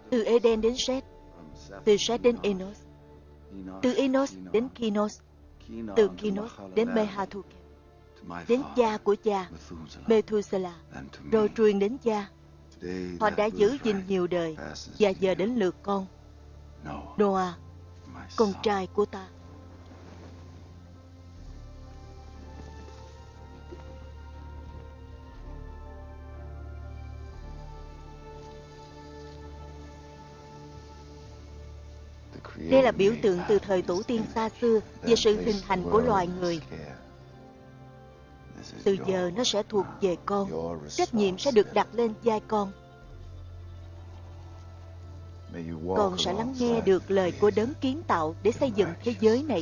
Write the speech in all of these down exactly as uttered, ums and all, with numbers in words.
Từ Eden đến Seth, từ Seth đến Enos, từ Enos đến Kinos, từ Kinos đến Mehathukel, đến cha của cha Methuselah, rồi truyền đến cha. Họ đã giữ gìn nhiều đời, và giờ đến lượt con Noah, con trai của ta. Đây là biểu tượng từ thời tổ tiên xa xưa về sự hình thành của loài người. Từ giờ nó sẽ thuộc về con. Trách nhiệm sẽ được đặt lên vai con. Con sẽ lắng nghe được lời của đấng kiến tạo để xây dựng thế giới này.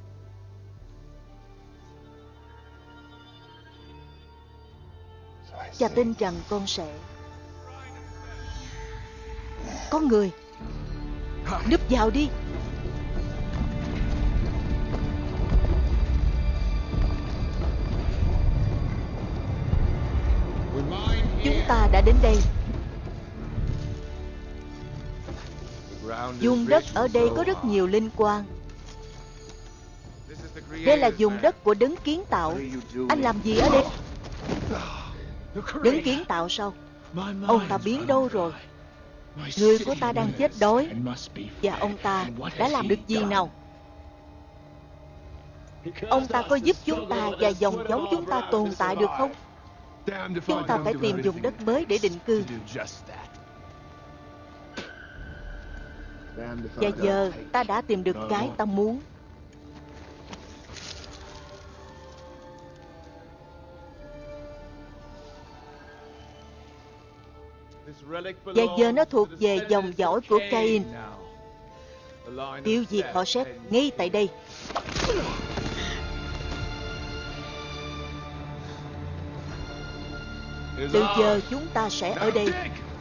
Cha tin rằng con sẽ có người. Núp vào đi. Chúng ta đã đến đây. Vùng đất ở đây có rất nhiều linh quang. Đây là vùng đất của đấng kiến tạo. Anh làm gì ở đây? Đấng kiến tạo sao? Ông ta biến đâu rồi? Người của ta đang chết đói. Và ông ta đã làm được gì nào? Ông ta có giúp chúng ta và dòng giống chúng ta tồn tại được không? Chúng ta phải tìm vùng đất mới để định cư. Và giờ ta đã tìm được cái ta muốn. Và giờ nó thuộc về dòng dõi của Cain. Tiêu diệt họ Seth ngay tại đây. Từ giờ chúng ta sẽ ở đây.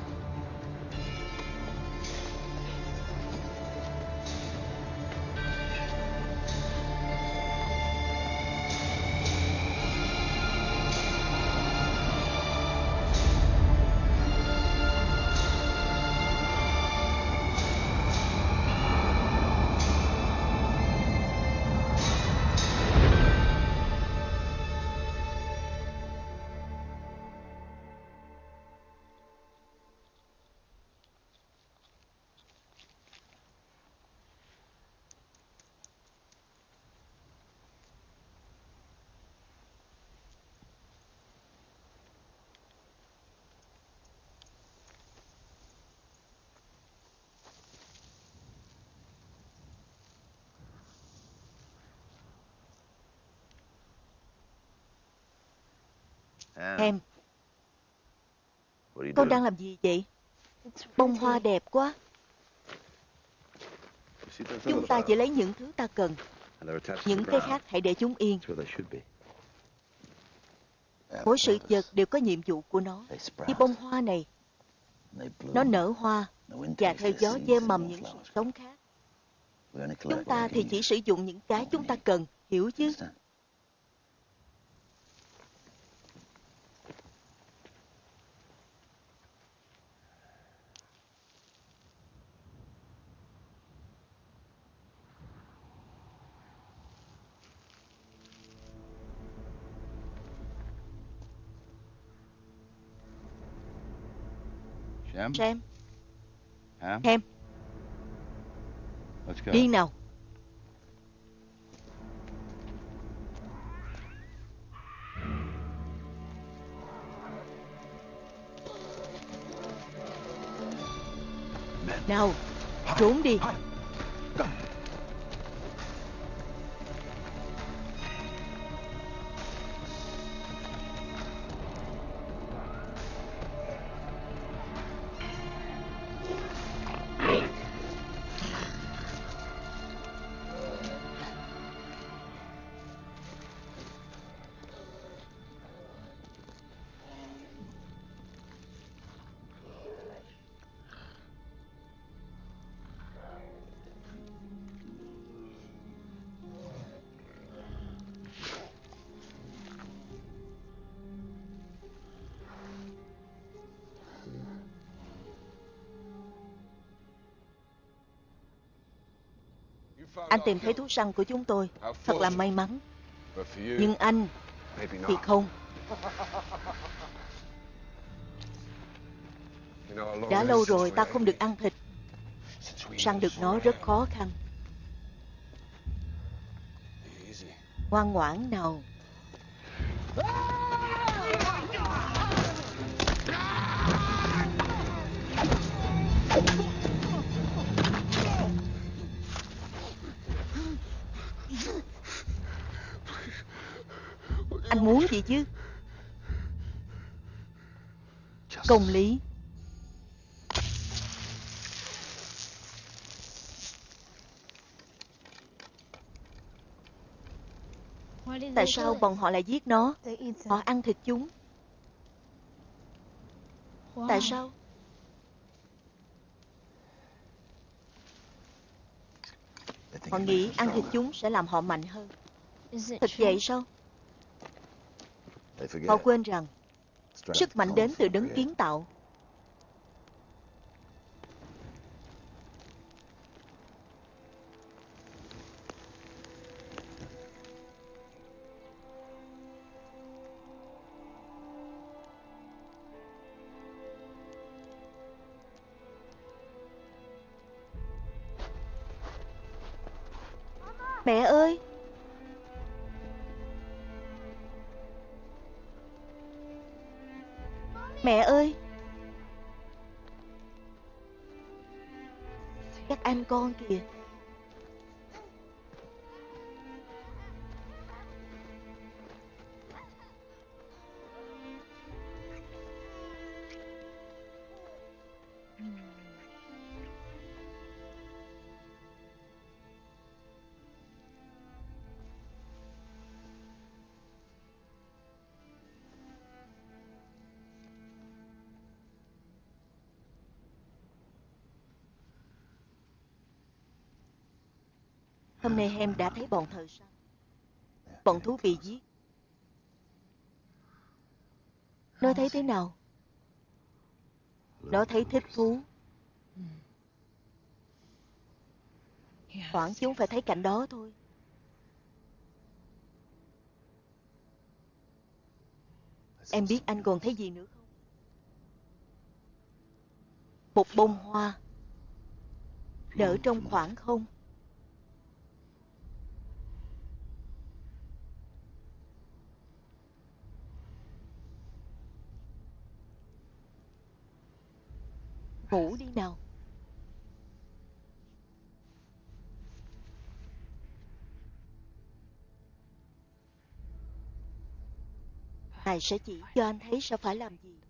Em, con đang làm gì vậy? Bông hoa đẹp quá. Chúng ta chỉ lấy những thứ ta cần. Những cái khác hãy để chúng yên. Mỗi sự vật đều có nhiệm vụ của nó. Như bông hoa này, nó nở hoa và theo gió gieo mầm những sự sống khác. Chúng ta thì chỉ sử dụng những cái chúng ta cần, hiểu chứ? Sam, Ham, đi nào. Nào, trốn đi. Anh tìm thấy thuốc săn của chúng tôi. Thật là may mắn. Nhưng anh thì không. Đã lâu rồi ta không được ăn thịt. Săn được nó rất khó khăn. Ngoan ngoãn nào. Anh muốn gì chứ? Công lý. Tại sao bọn họ lại giết nó? Họ ăn thịt chúng. Tại sao? Họ nghĩ ăn thịt chúng sẽ làm họ mạnh hơn. Thật vậy sao? Họ quên rằng sức mạnh đến từ đấng kiến tạo. Mẹ ơi! Mẹ ơi! Các anh con kìa. Hôm nay em đã thấy bọn thợ săn. Bọn thú bị giết. Nó thấy thế nào? Nó thấy thích thú. Thoảng chúng phải thấy cảnh đó thôi. Em biết anh còn thấy gì nữa không? Một bông hoa nở trong khoảng không. Ngủ đi nào. Ngài sẽ chỉ cho anh thấy sẽ phải làm gì.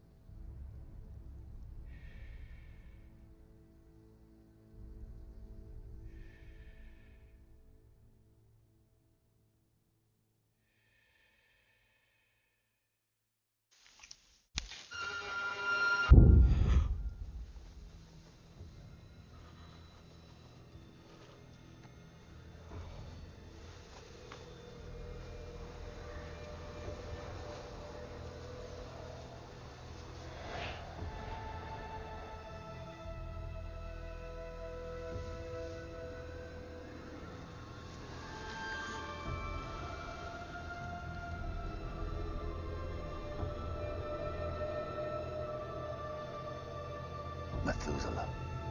Methuselah.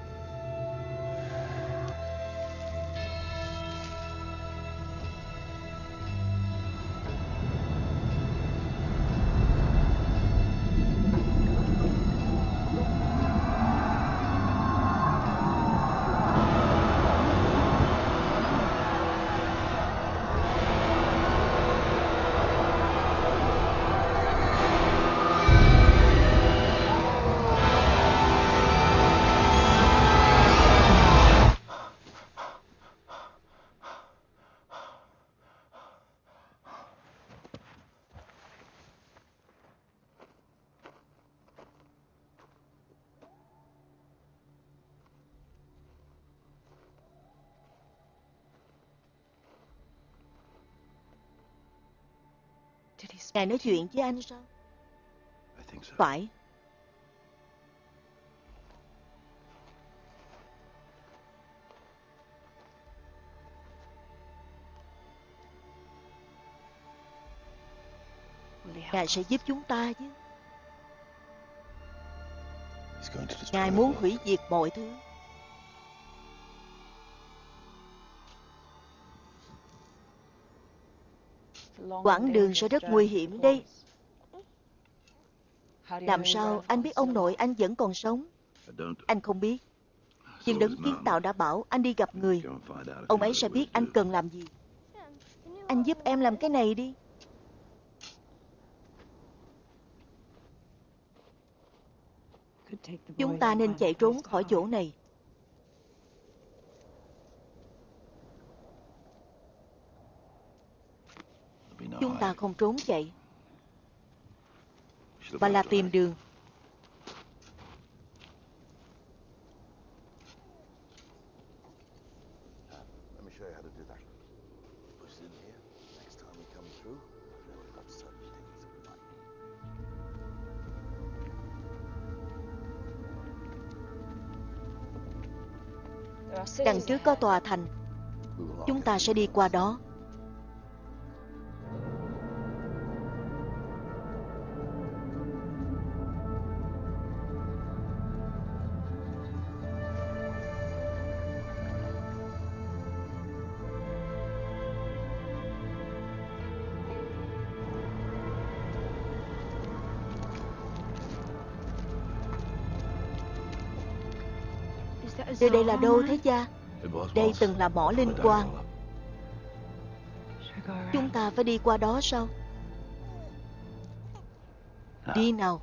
Ngài nói chuyện với anh sao? Phải. Ngài sẽ giúp chúng ta chứ. Ngài muốn hủy diệt mọi thứ. Quãng đường sẽ rất nguy hiểm đây. Làm sao anh biết ông nội anh vẫn còn sống? Anh không biết. Nhưng đấng kiến tạo đã bảo anh đi gặp người. Ông ấy sẽ biết anh cần làm gì. Anh giúp em làm cái này đi. Chúng ta nên chạy trốn khỏi chỗ này. Chúng ta không trốn chạy, mà là tìm đường. Đằng trước có tòa thành. Chúng ta sẽ đi qua đó. Nơi đây là đâu thế cha? Đây từng là mỏ linh quang. Chúng ta phải đi qua đó sao? Đi nào.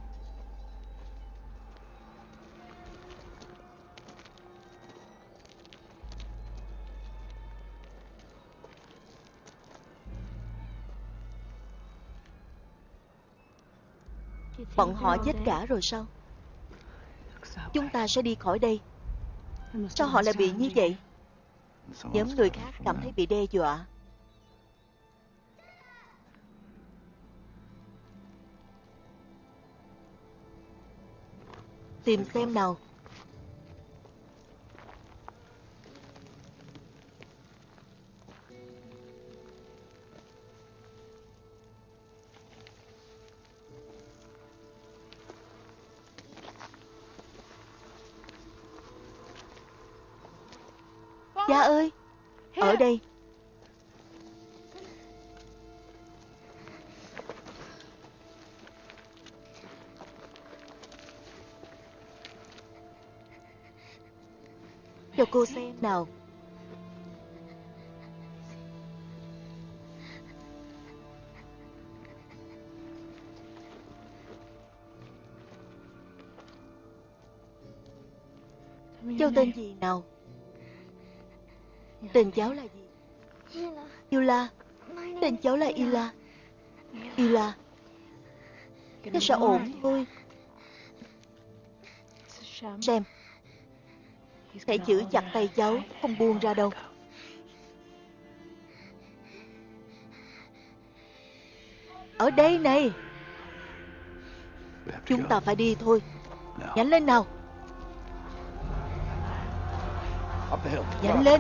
Bọn họ chết cả rồi sao? Chúng ta sẽ đi khỏi đây. Sao họ lại bị như vậy? Nhóm người khác cảm thấy bị đe dọa. Tìm xem nào. Cha ơi, ở đây. Cho cô xem nào. Cháu tên gì nào? Tên cháu là gì? Yula. Tên cháu là Ila. Ila. Nó sẽ ổn thôi. Xem. Hãy giữ chặt tay cháu, không buông ra đâu. Ở đây này. Chúng ta phải đi thôi. Nhanh lên nào. Nhanh lên.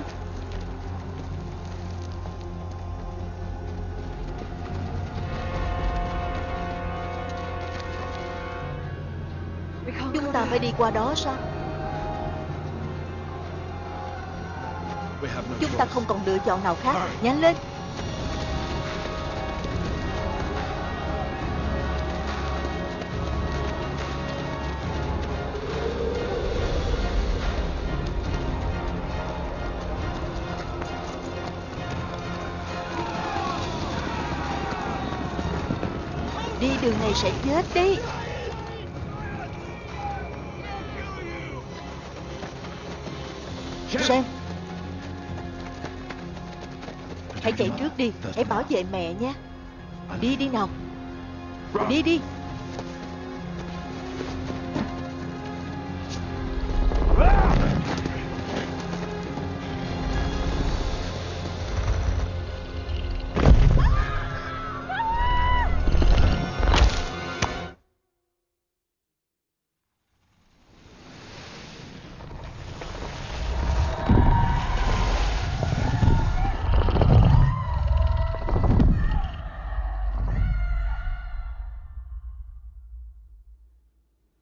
Chúng ta phải đi qua đó sao? Chúng ta không còn lựa chọn nào khác. Nhanh lên. Đi đường này sẽ chết đi. Sam, hãy chạy trước đi. Hãy bảo vệ mẹ nha. Đi đi nào. Đi đi.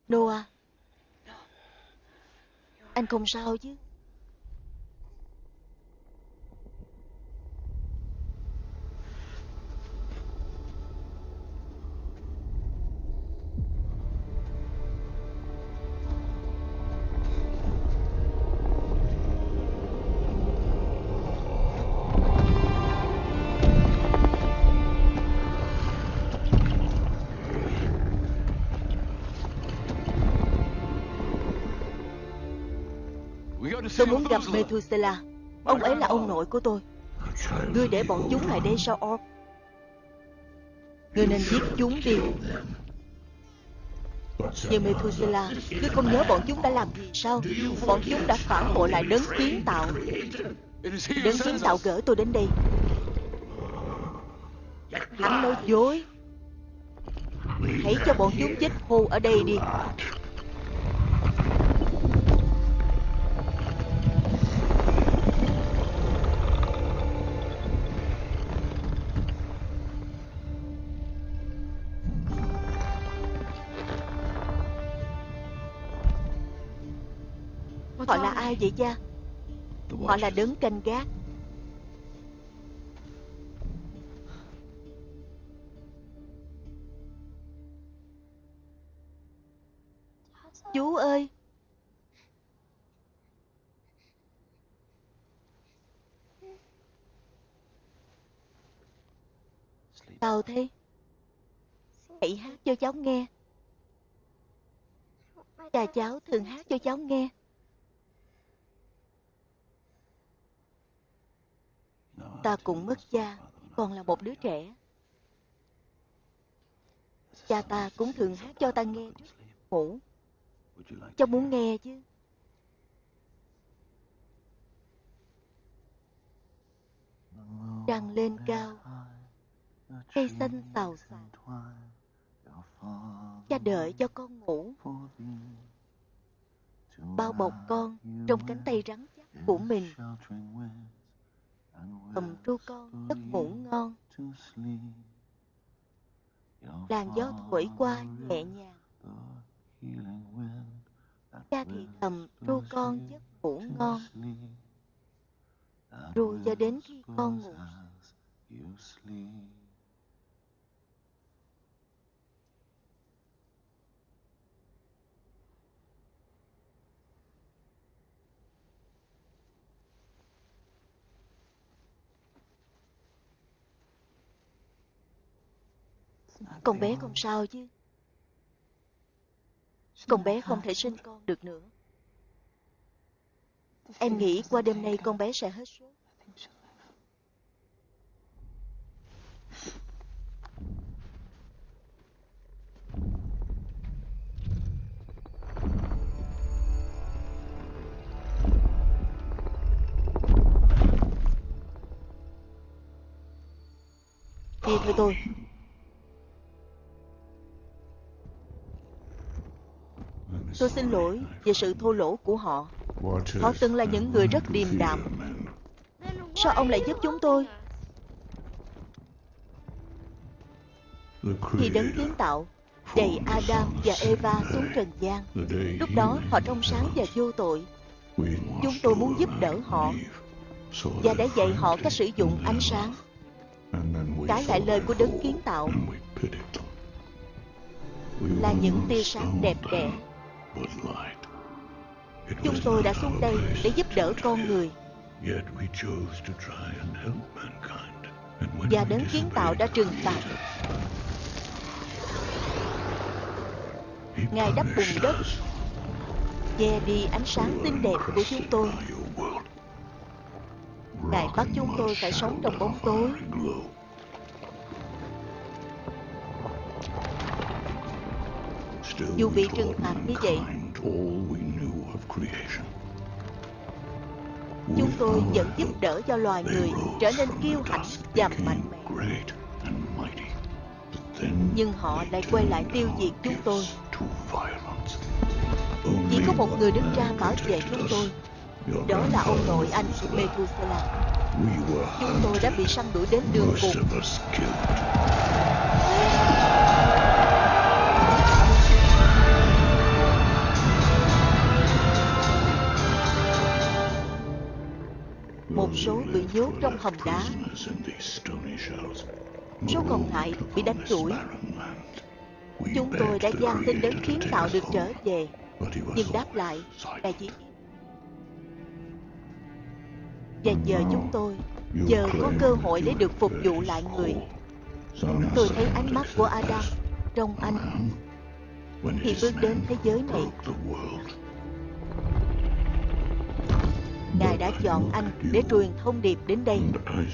Noah, anh không sao chứ? Tôi muốn gặp Methuselah. Ông ấy là ông nội của tôi. Ngươi để bọn chúng lại đây sao, Orc? Ngươi nên giết chúng đi. Nhưng Methuselah, ngươi không nhớ bọn chúng đã làm gì sao? Bọn chúng đã phản bội lại đấng kiến tạo. Đấng kiến tạo gửi tôi đến đây. Hắn nói dối. Hãy cho bọn chúng chết khô ở đây đi. Họ là ai vậy cha? Họ là đấng canh gác. Chú ơi! Sao thế? Hãy hát cho cháu nghe. Cha cháu thường hát cho cháu nghe. Ta cũng mất cha, còn là một đứa trẻ. Cha ta cũng thường hát cho ta nghe trước ngủ. Cháu muốn nghe chứ? Trăng lên cao, cây xanh xào xạc. Cha đợi cho con ngủ, bao bọc con trong cánh tay rắn chắc của mình. Ầm ru con giấc ngủ ngon. Làn gió thổi qua nhẹ nhàng. Cha thì thầm ru con giấc ngủ ngon, ru cho đến khi con ngủ. Con bé không sao chứ? Con bé không thể sinh con được nữa. Em nghĩ qua đêm nay con bé sẽ hết sốt. Đi thôi tôi. Tôi xin lỗi về sự thô lỗ của họ. Họ từng là những người rất điềm đạm. Sao ông lại giúp chúng tôi? Khi đấng kiến tạo đẩy Adam và Eva xuống trần gian, lúc đó họ trong sáng và vô tội. Chúng tôi muốn giúp đỡ họ và đã dạy họ cách sử dụng ánh sáng, cãi lại lời của đấng kiến tạo là những tia sáng đẹp đẽ. Chúng tôi đã xuống đây để giúp đỡ con người, và đấng kiến tạo đã trừng phạt. Ngài đắp bùn đất, che đi ánh sáng xinh đẹp của chúng tôi. Ngài bắt chúng tôi phải sống trong bóng tối. Dù bị trừng phạt như vậy, chúng tôi vẫn giúp đỡ cho loài người trở nên kiêu hãnh và mạnh mẽ. Nhưng họ lại quay lại tiêu diệt chúng tôi. Chỉ có một người đứng ra bảo vệ chúng tôi. Đó là ông nội anh Methuselah. Chúng tôi đã bị săn đuổi đến đường cùng. một số bị nhốt trong hầm đá. Số còn lại bị đánh đuổi. Chúng tôi đã van xin đấng kiến tạo được trở về, nhưng đáp lại là chỉ và giờ chúng tôi giờ có cơ hội để được phục vụ lại người. Tôi thấy ánh mắt của Adam trong anh khi bước đến thế giới này. Ngài đã chọn anh để truyền thông điệp đến đây.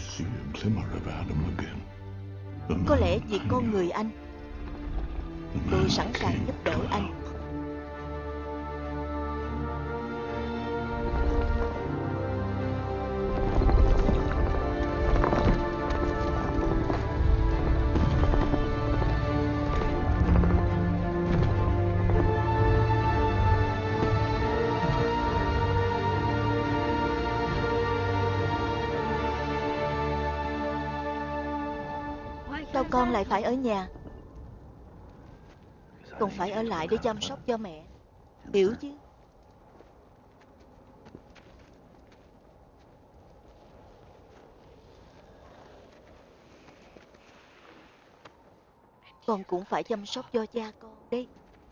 Có lẽ vì con người anh, tôi sẵn sàng giúp đỡ anh. Sao con lại phải ở nhà? Con phải ở lại để chăm sóc cho mẹ, hiểu chứ? Con cũng phải chăm sóc cho cha con đấy.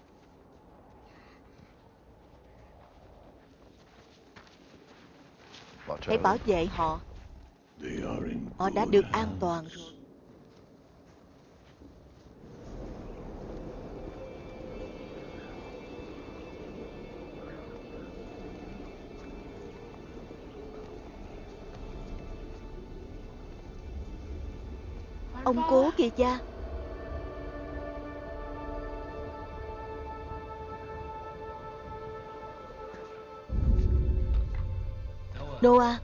Hãy bảo vệ họ. Họ đã được an toàn rồi. Ông cố kìa cha. Noah.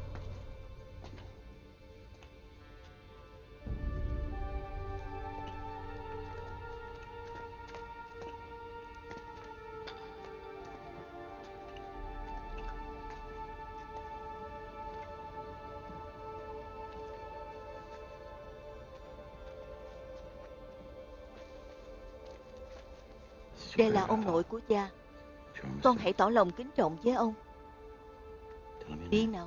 Đây là ông nội của cha. Con hãy tỏ lòng kính trọng với ông. Đi nào.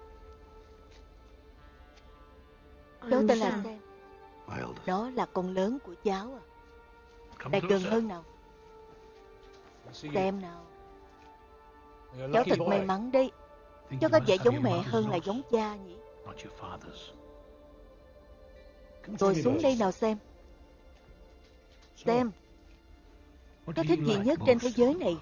Cháu tên là Sam. Đó là con lớn của cháu à. Lại gần hơn nào. Xem nào. Cháu thật may mắn đấy. Cháu có vẻ giống mẹ hơn là giống cha nhỉ. Ngồi xuống đây nào xem. Xem. Có thích gì nhất trên thế giới này?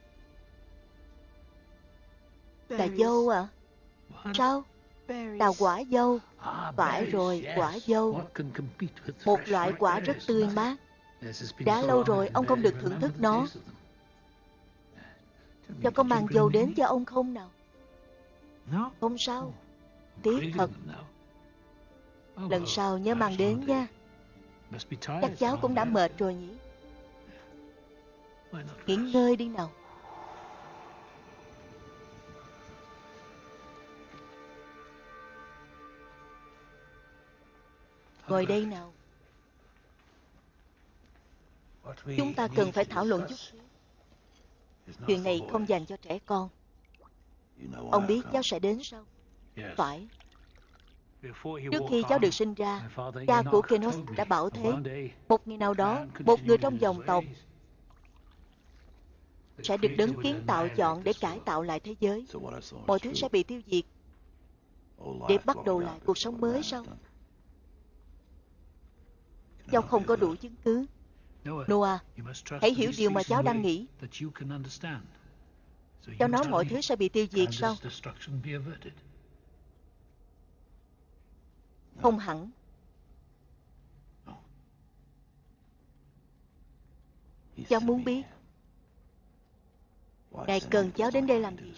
Là dâu à? Sao? Là quả dâu. Phải rồi, quả dâu. Một loại quả rất tươi mát. Đã lâu rồi ông không được thưởng thức nó. Cháu có mang dâu đến cho ông không nào? Không sao. Tiếc thật. Lần sau nhớ mang đến nha. Chắc cháu cũng đã mệt rồi nhỉ? Nghỉ ngơi đi nào. Ngồi đây nào. Chúng ta cần phải thảo luận chút xíu. Chuyện này không dành cho trẻ con. Ông biết cháu sẽ đến sao? Phải. Trước khi cháu được sinh ra, cha của Kenos đã bảo thế. Một ngày nào đó, một người trong dòng tộc sẽ được đấng kiến tạo chọn để cải tạo lại thế giới. Mọi thứ sẽ bị tiêu diệt để bắt đầu lại cuộc sống mới sao? Cháu không có đủ chứng cứ. Noah, hãy hiểu điều mà cháu đang nghĩ. Cháu nói mọi thứ sẽ bị tiêu diệt sao? Không hẳn. Cháu muốn biết Ngài cần cháu đến đây làm gì?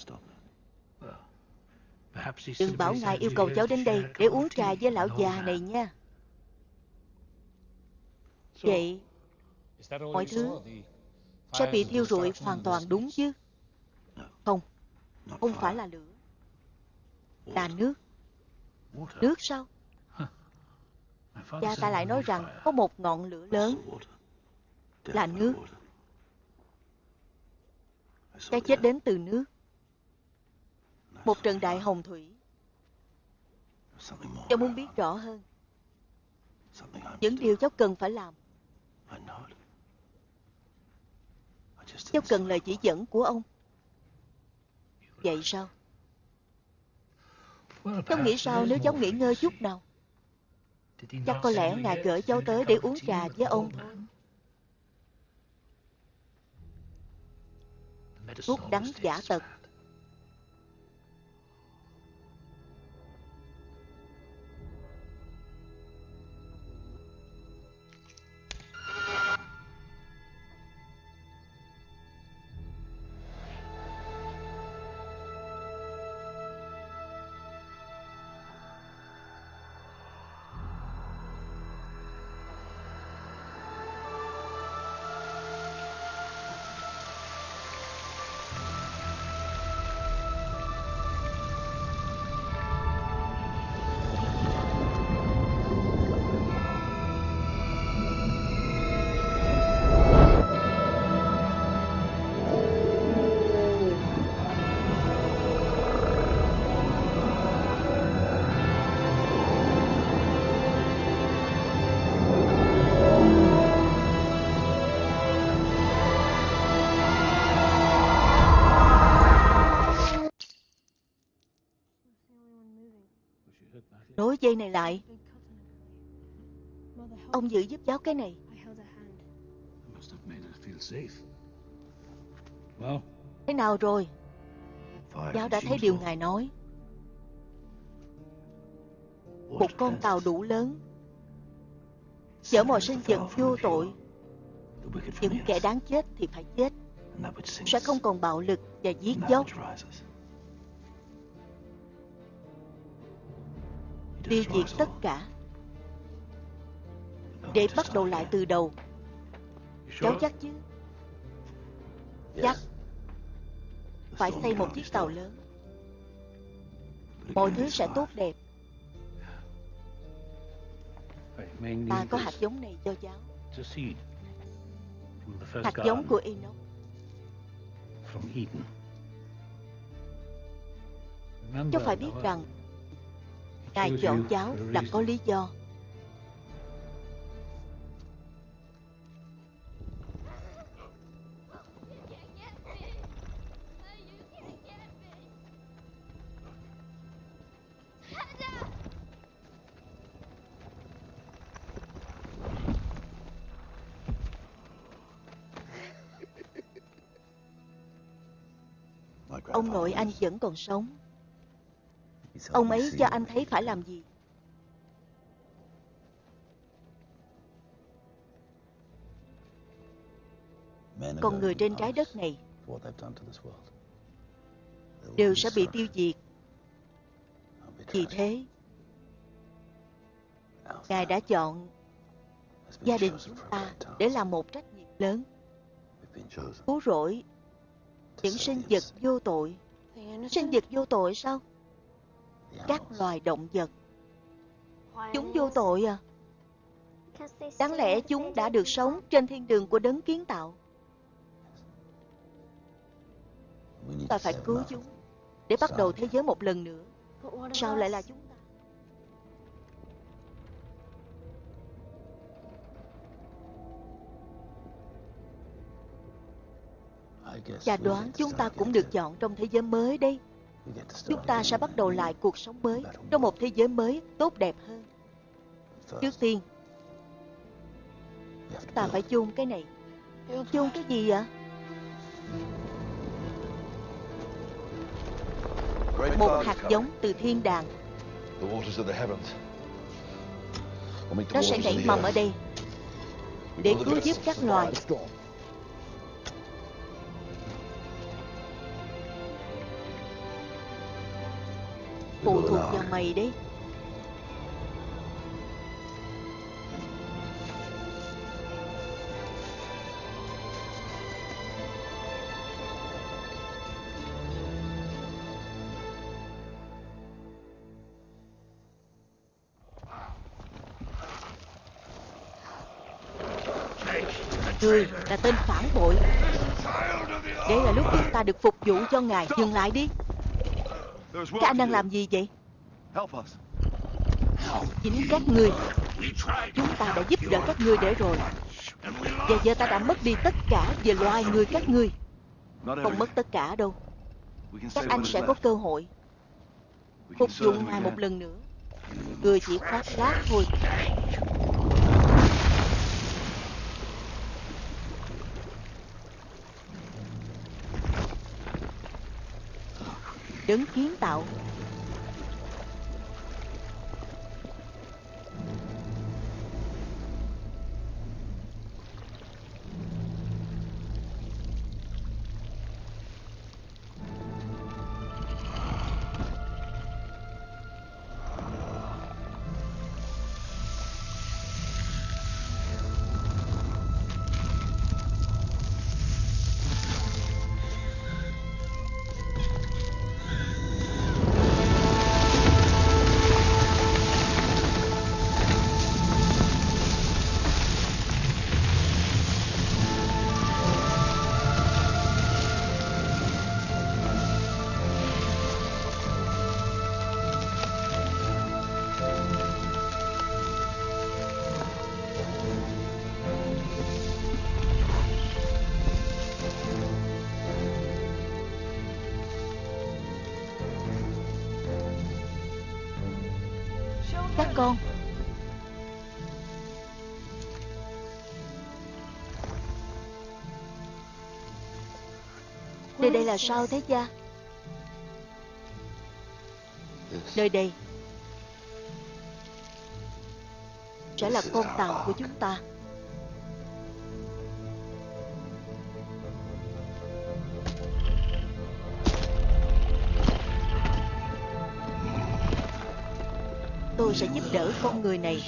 Đừng bảo Ngài yêu cầu cháu đến đây để uống trà với lão già này nha. Vậy mọi thứ sẽ bị thiêu rụi hoàn toàn đúng chứ? Không, không phải là lửa. Là nước. Nước sao? Cha ta lại nói rằng có một ngọn lửa lớn là nước. Cái chết đến từ nước. Một trận đại hồng thủy Cháu muốn biết rõ hơn những điều cháu cần phải làm. Cháu cần lời chỉ dẫn của ông. Vậy sao? Cháu nghĩ sao nếu cháu nghỉ ngơi chút nào? Chắc có lẽ ngài gửi cháu tới để uống trà với ông thôi. Thuốc đắng giả tật. Nối dây này lại. Ông giữ giúp cháu cái này. Thế nào rồi? Cháu đã thấy điều ngài nói. Một con tàu đủ lớn chở mọi sinh vật vô tội. Những kẻ đáng chết thì phải chết. Sẽ không còn bạo lực và giết chóc. Tiêu diệt tất cả để bắt đầu lại từ đầu. Cháu chắc chứ? Chắc. Phải xây một chiếc tàu lớn. Mọi thứ sẽ tốt đẹp. Ta có hạt giống này cho cháu. Hạt giống của Enoch. Cháu phải biết rằng Ngài chọn cháu là có lý do. Ông nội anh vẫn còn sống. Ông ấy cho anh thấy phải làm gì. Con người trên trái đất này đều sẽ bị tiêu diệt. Vì thế, Ngài đã chọn gia đình chúng ta để làm một trách nhiệm lớn. Cứu rỗi những sinh vật vô tội. Sinh vật vô tội sao? Các loài động vật. Chúng vô tội à? Đáng lẽ chúng đã được sống trên thiên đường của đấng kiến tạo. Ta phải cứu chúng để bắt đầu thế giới một lần nữa. Sao lại là chúng ta? Cha đoán chúng ta cũng được chọn trong thế giới mới đây. Chúng ta sẽ bắt đầu lại cuộc sống mới trong một thế giới mới tốt đẹp hơn. Trước tiên, ta phải chôn cái này. Chôn cái gì ạ? Một hạt giống từ thiên đàng. Nó sẽ nảy mầm ở đây để cứu giúp các loài. Phụ thuộc vào mày đấy. Ngươi là tên phản bội. Đây là lúc chúng ta được phục vụ cho ngài. Dừng lại đi. Các anh đang làm gì vậy? Chính các ngươi. Chúng ta đã giúp đỡ các ngươi để rồi. Và giờ ta đã mất đi tất cả về loài người các ngươi. Không mất tất cả đâu. Các anh sẽ có cơ hội phục vụ ngài một lần nữa. Người chỉ khoác lác thôi. Đấng kiến tạo. Các con. Nơi đây là sao thế cha? Nơi đây sẽ là con tàu của chúng ta. Tôi sẽ giúp đỡ con người này.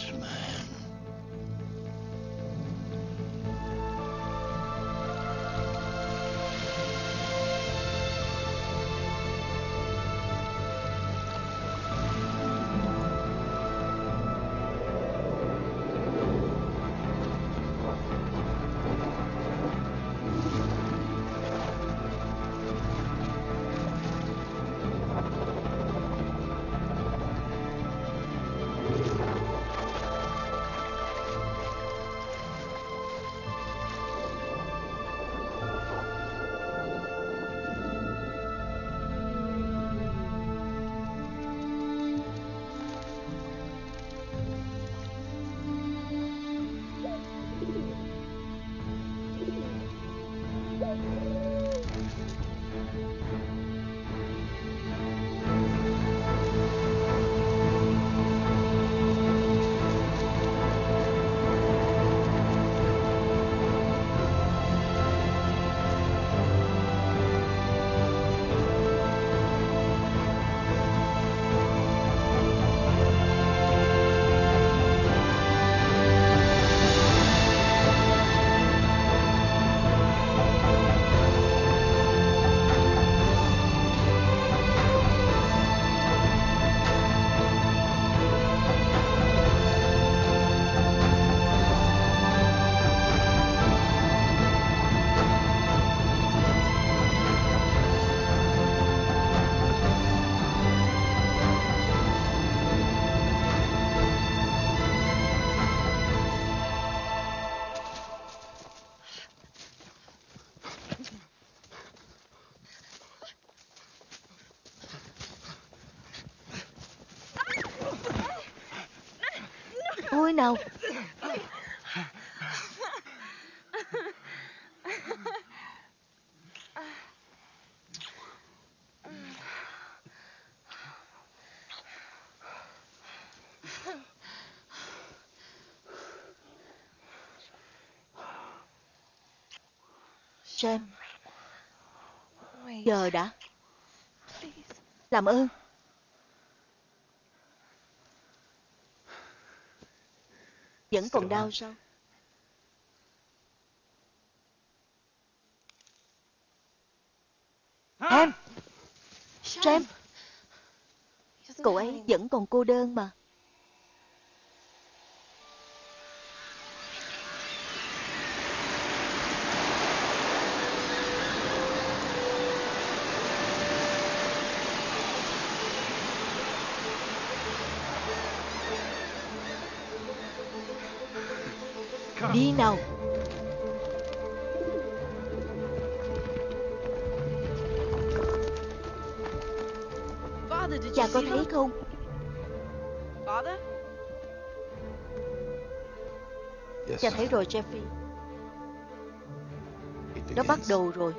Thôi nào. Sam, chờ đã. Làm ơn. Vẫn còn đau sao? Em, Sam, cậu ấy vẫn còn cô đơn mà. Đi nào. Cha có thấy không? Cha thấy rồi Jeffrey. Nó bắt đầu rồi.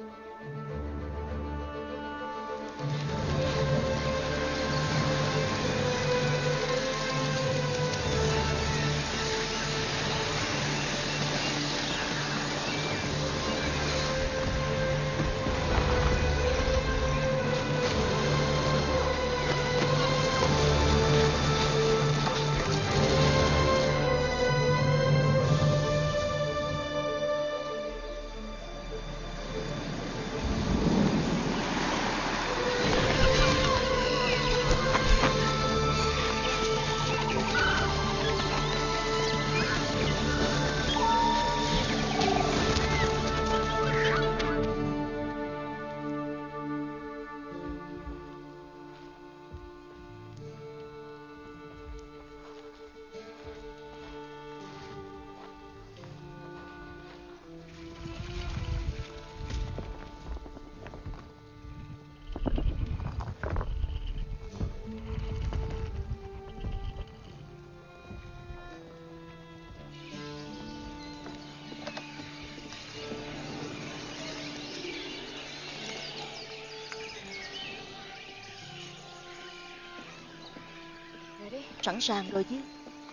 Sẵn sàng rồi chứ.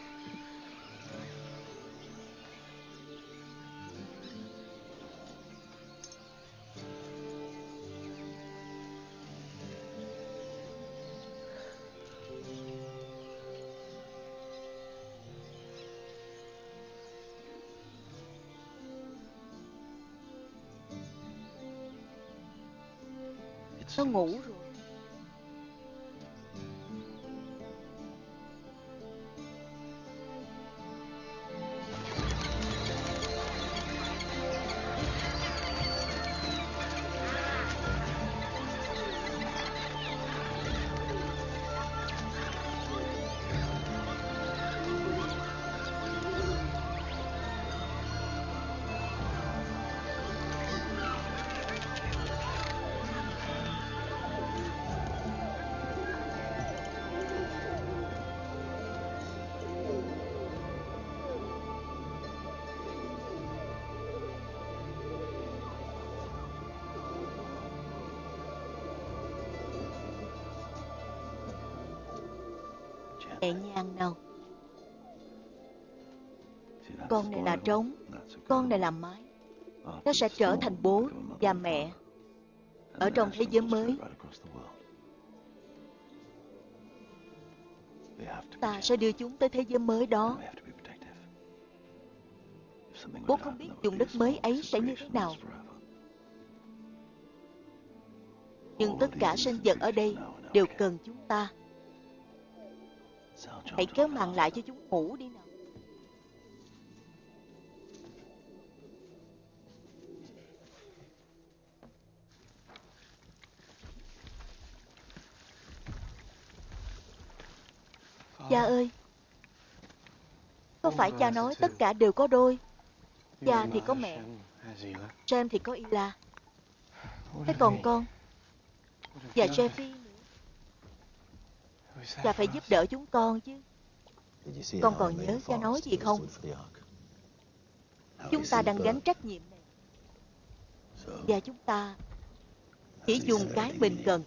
Nó ngủ rồi. Nhẹ nhàng nào. Con này là trống, con này là mái. Nó sẽ trở thành bố và mẹ ở trong thế giới mới. Ta sẽ đưa chúng tới thế giới mới đó. Bố không biết vùng đất mới ấy sẽ như thế nào, nhưng tất cả sinh vật ở đây đều cần chúng ta. Hãy kéo màn lại cho chúng ngủ đi nào. Cha ơi, có phải cha nói tất cả đều có đôi? Cha thì có mẹ, James thì có Ila. Thế còn con và Jeffrey nữa. Cha phải giúp đỡ chúng con chứ. Con còn nhớ cha nói gì không? Chúng ta đang gánh trách nhiệm này, và chúng ta chỉ dùng cái mình cần.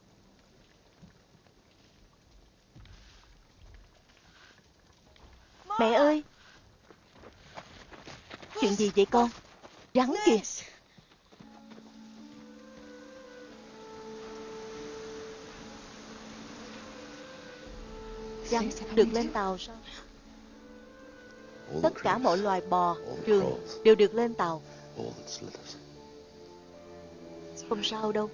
Mẹ ơi! Chuyện gì vậy con? Rắn kìa! Rắn được lên tàu sao? Tất cả mọi loài bò, rừng đều được lên tàu. Không sao đâu.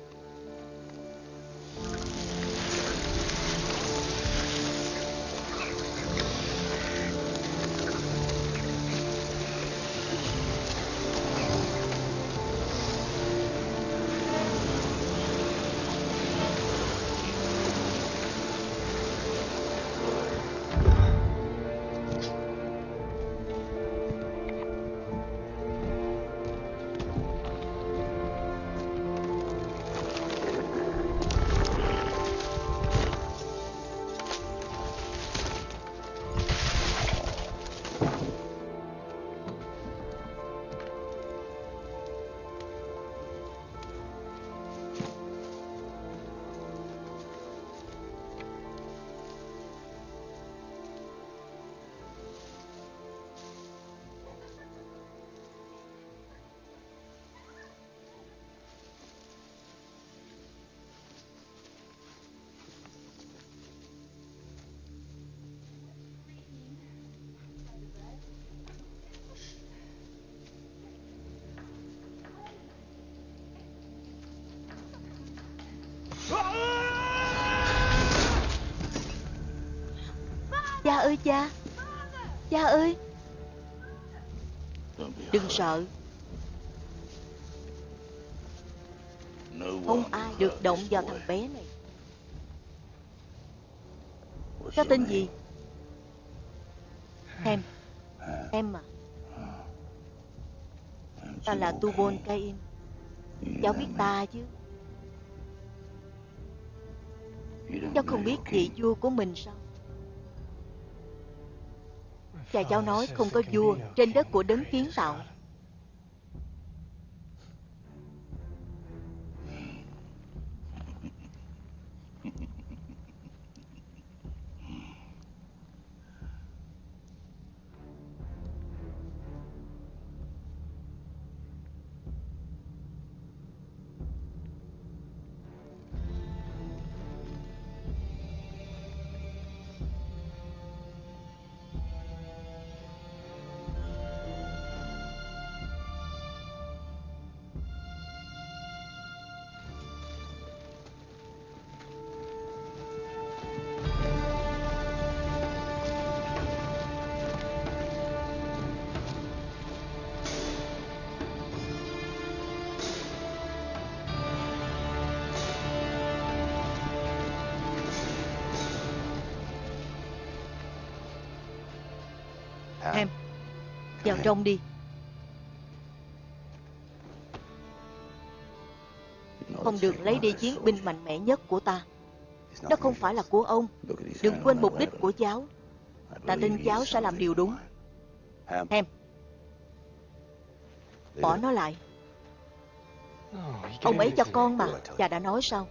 ơi cha, cha ơi, đừng sợ. Không ai được động vào thằng bé này. Có tên gì? Em. Em mà. Ta là Tubal Cain. Cháu biết ta chứ? Cháu không biết vị vua của mình sao? Cha cháu nói không có vua trên đất của đấng kiến tạo. Em, vào trong đi. Không được lấy đi chiến binh mạnh mẽ nhất của ta. Đó không phải là của ông. Đừng quên mục đích của cháu. Ta tin cháu sẽ làm điều đúng. Em, bỏ nó lại. Ông ấy cho con mà. Cha đã nói sao?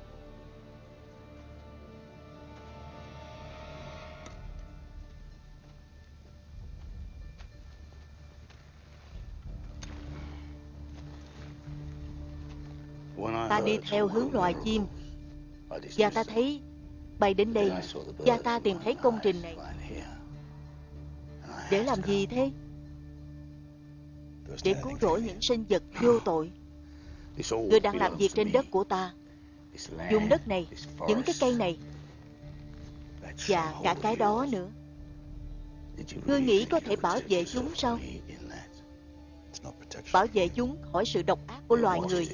Ta đi theo hướng loài chim và ta thấy bay đến đây, và ta tìm thấy công trình này. Để làm gì thế? Để cứu rỗi những sinh vật vô tội. Người đang làm việc trên đất của ta. Dùng đất này, những cái cây này, và cả cái đó nữa. Ngươi nghĩ có thể bảo vệ chúng sao? Bảo vệ chúng khỏi sự độc ác của loài người.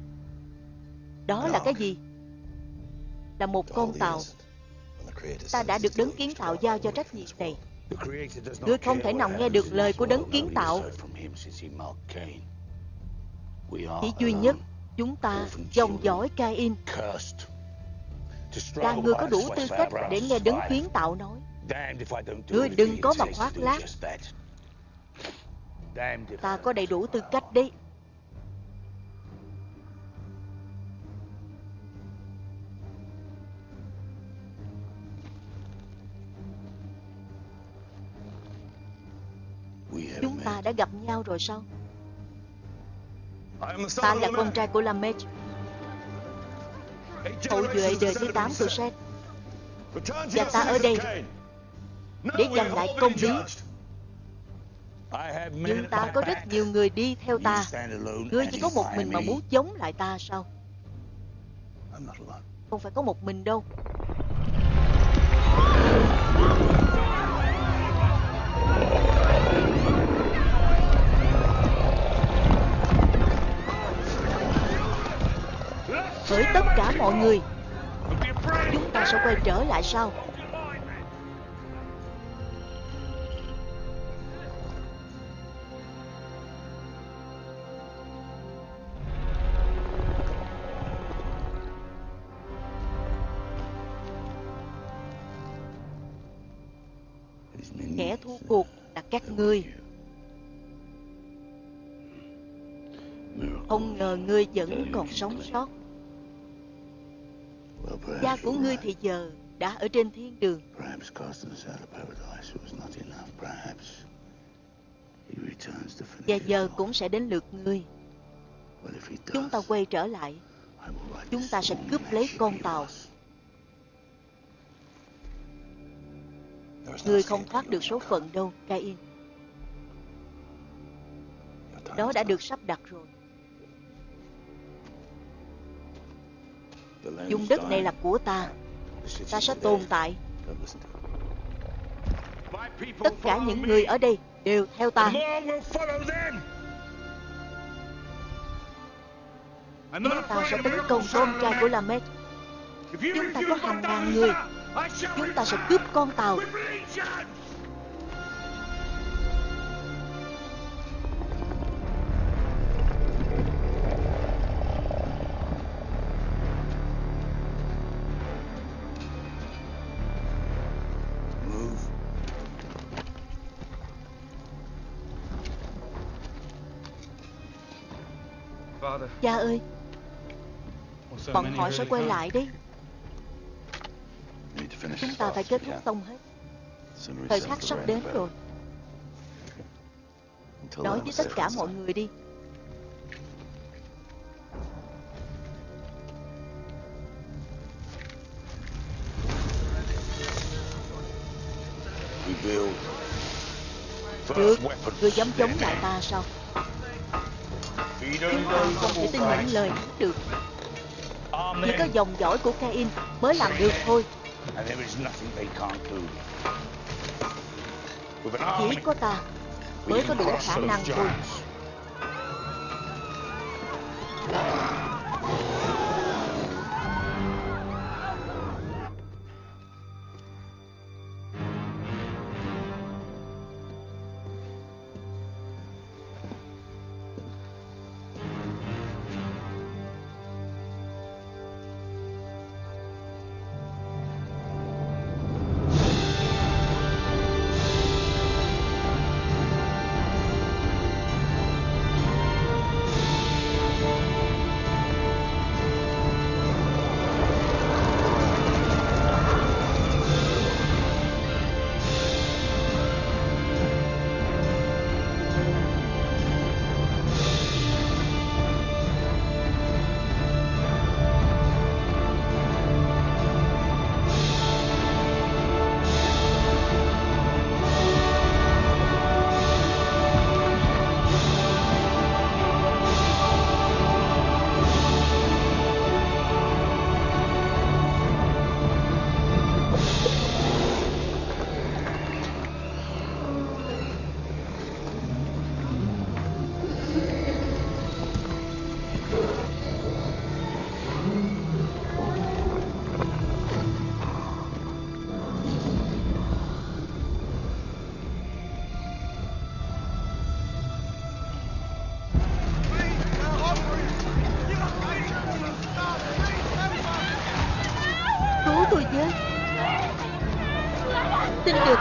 Đó là cái gì? Là một con tàu. Ta đã được đấng kiến tạo giao cho trách nhiệm này. Ngươi không thể nào nghe được lời của đấng kiến tạo. Chỉ duy nhất chúng ta dòng dõi Cain. Là người có đủ tư cách để nghe đấng kiến tạo nói. Ngươi đừng có mà khoác lác. Ta có đầy đủ tư cách đấy. Chúng ta đã gặp nhau rồi sao? Ta là con trai của Lamech, hậu duệ đời thứ tám của Seth. Và ta ở đây để giành lại công lý. Nhưng ta có rất nhiều người đi theo ta. Ngươi chỉ có một mình mà muốn chống lại ta sao? Không phải có một mình đâu. Với tất cả mọi người, chúng ta sẽ quay trở lại sau. Kẻ thua cuộc là các ngươi. Không ngờ ngươi vẫn còn sống sót. Cha của ngươi thì giờ đã ở trên thiên đường. Và giờ cũng sẽ đến lượt ngươi. Chúng ta quay trở lại. Chúng ta sẽ cướp lấy con tàu. Ngươi không thoát được số phận đâu, Cain. Đó đã được sắp đặt rồi. Vùng đất này là của ta. Ta sẽ tồn tại. Tất cả những người ở đây đều theo ta. Chúng ta sẽ tấn công con trai của Lamech. Chúng ta có hàng ngàn người. Chúng ta sẽ cướp con tàu. Cha ơi, bọn họ sẽ quay lại đấy. Chúng ta phải kết thúc xong hết. Thời khắc sắp đến rồi. Nói với tất cả mọi người đi. Được, ngươi dám chống lại ta sao? Chúng ta không thể tin những lời hắn được. Chỉ có dòng dõi của Cain mới làm được thôi. Chỉ có ta mới có đủ khả năng thôi. Xin được.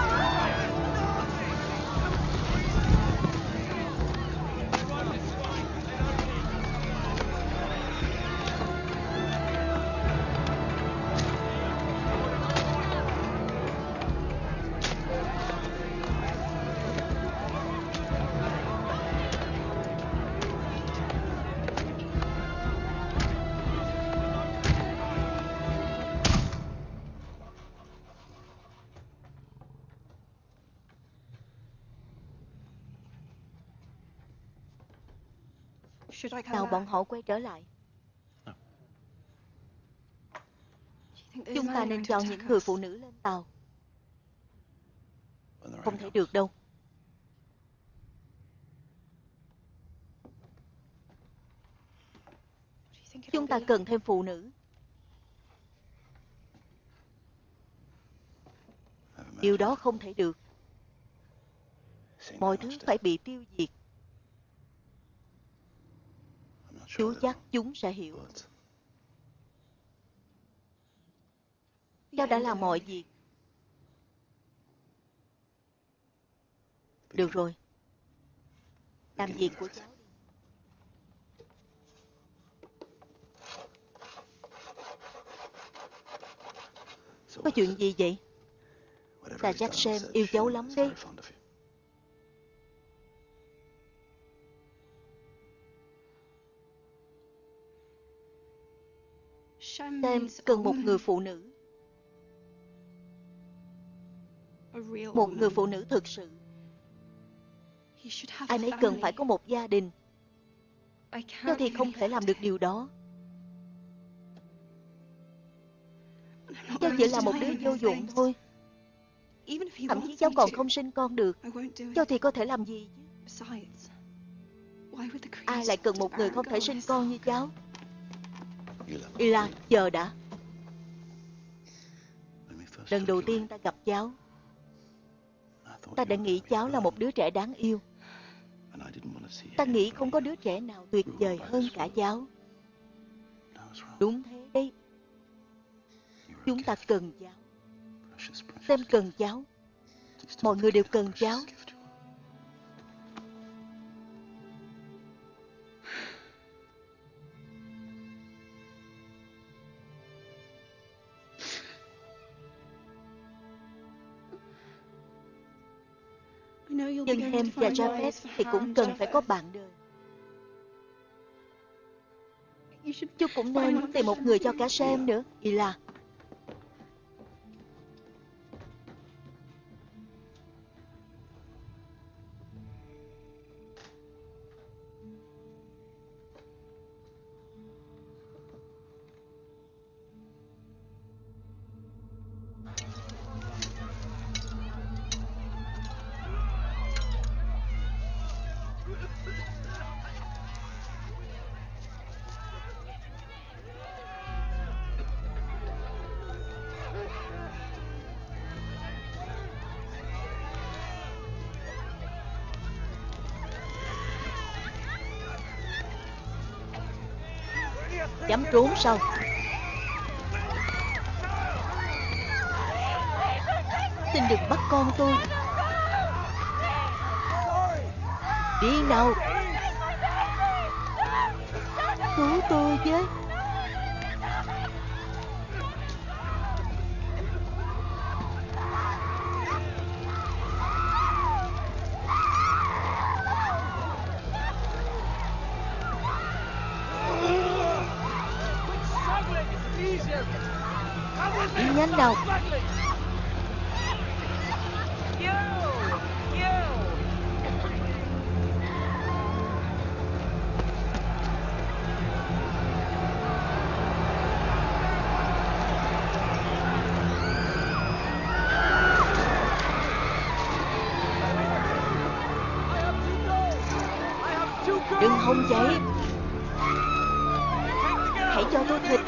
Nào bọn họ quay trở lại. Chúng ta nên cho những người phụ nữ lên tàu. Không thể được đâu. Chúng ta cần thêm phụ nữ. Điều đó không thể được. Mọi thứ phải bị tiêu diệt. Chú chắc chúng sẽ hiểu. Cháu đã làm mọi việc. Được rồi. Làm việc của cháu đi. Có chuyện gì vậy? Là Jack Sam yêu cháu lắm đấy. Sam cần một người phụ nữ. Một người phụ nữ thực sự. Anh ấy cần phải có một gia đình. Cháu thì không thể làm được điều đó. Cháu chỉ là một đứa vô dụng thôi. Thậm chí cháu còn không sinh con được, cháu thì có thể làm gì chứ? Ai lại cần một người không thể sinh con như cháu? Ila, chờ đã. Lần đầu tiên ta gặp cháu, ta đã nghĩ cháu là một đứa trẻ đáng yêu. Ta nghĩ không có đứa trẻ nào tuyệt vời hơn cả cháu. Đúng thế đấy. Chúng ta cần cháu. Xem cần cháu. Mọi người đều cần cháu. Nhưng Hem và Japheth thì cũng cần phải có bạn đời. Chú cũng nên tìm một người cho cả Sem nữa. Ila. Dám trốn sao? Xin đừng bắt con tôi. Đi nào. Cứu tôi với. Đi nhanh nào. Đừng hòng chạy. Hãy cho tôi thịt.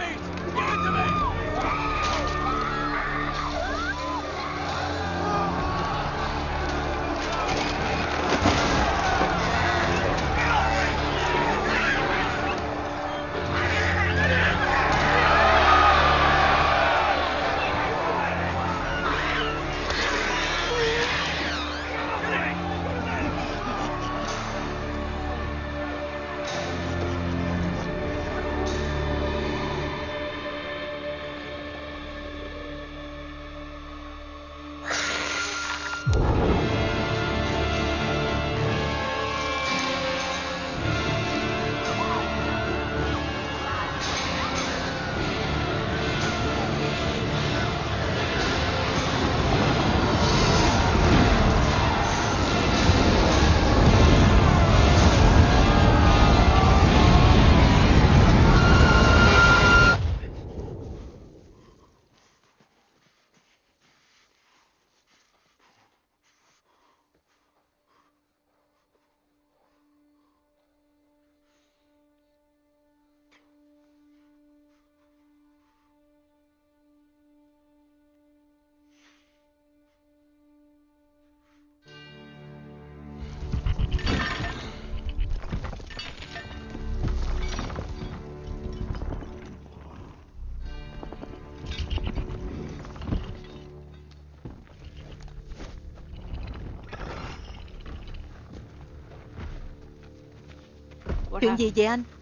Chuyện gì vậy anh?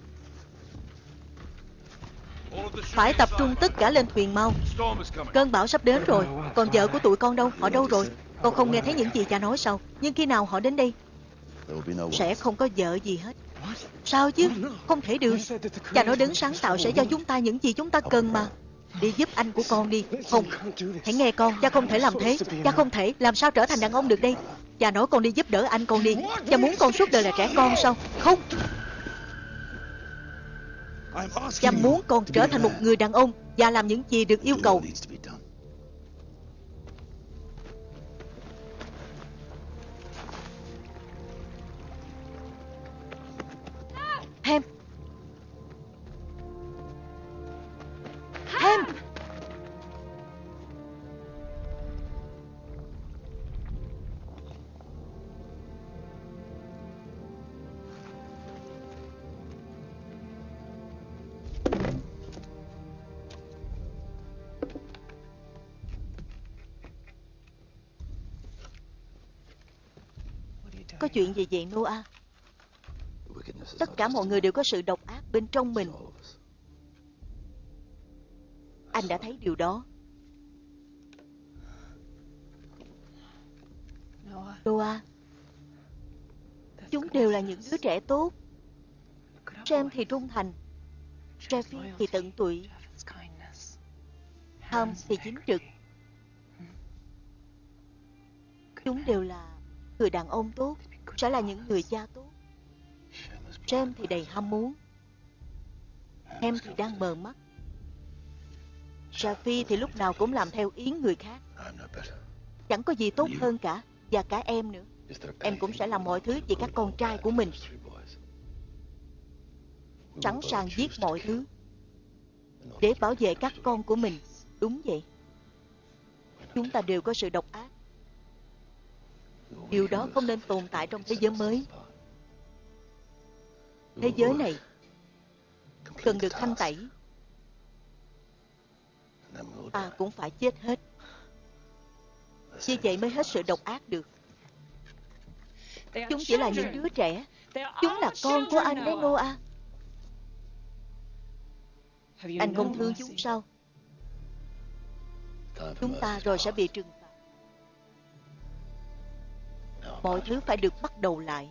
Phải tập trung tất cả lên thuyền mau. Cơn bão sắp đến rồi. Còn vợ của tụi con đâu? Họ đâu rồi? Con không nghe thấy những gì cha nói sao? Nhưng khi nào họ đến đây? Sẽ không có vợ gì hết. Sao chứ? Không thể được. Cha nói đấng sáng tạo sẽ cho chúng ta những gì chúng ta cần mà. Đi giúp anh của con đi. Không, hãy nghe con. Cha không thể làm thế. Cha không thể. Làm sao trở thành đàn ông được đây? Cha nói con đi giúp đỡ anh con đi. Cha muốn con suốt đời là trẻ con sao? Không. Cha muốn con trở thành một người đàn ông và làm những gì được yêu cầu. có chuyện gì vậy Noah? Tất cả mọi người đều có sự độc ác bên trong mình. Anh đã thấy điều đó. Noah, chúng đều là những đứa trẻ tốt. Sam thì trung thành, Jeffy thì tận tụy, Tom thì chính trực. Chúng đều là người đàn ông tốt, sẽ là những người cha tốt. Sam thì đầy ham muốn, Em thì đang mờ mắt. Jeffy thì lúc nào cũng làm theo ý người khác. Chẳng có gì tốt hơn cả. Và cả em nữa. Em cũng sẽ làm mọi thứ vì các con trai của mình. Sẵn sàng giết mọi thứ để bảo vệ các con của mình. Đúng vậy. Chúng ta đều có sự độc ác. Điều đó không nên tồn tại trong thế giới mới. Thế giới này cần được thanh tẩy. Ta cũng phải chết hết. Như vậy mới hết sự độc ác được. Chúng chỉ là những đứa trẻ. Chúng là con của anh đấy Noah. Anh không thương chúng sao? Chúng ta rồi sẽ bị trừng phạt. Mọi thứ phải được bắt đầu lại.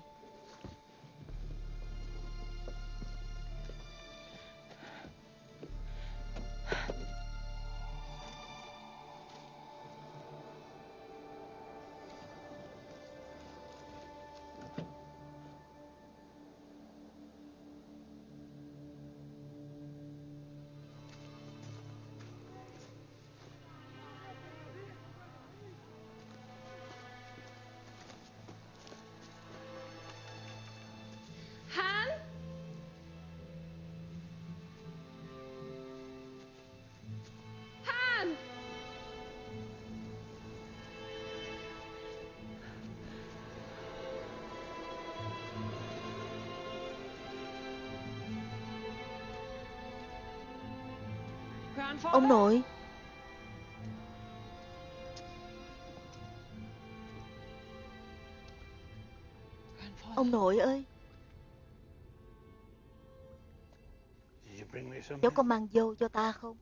Ông nội. Ông nội ơi. Cháu có mang dâu cho ta không?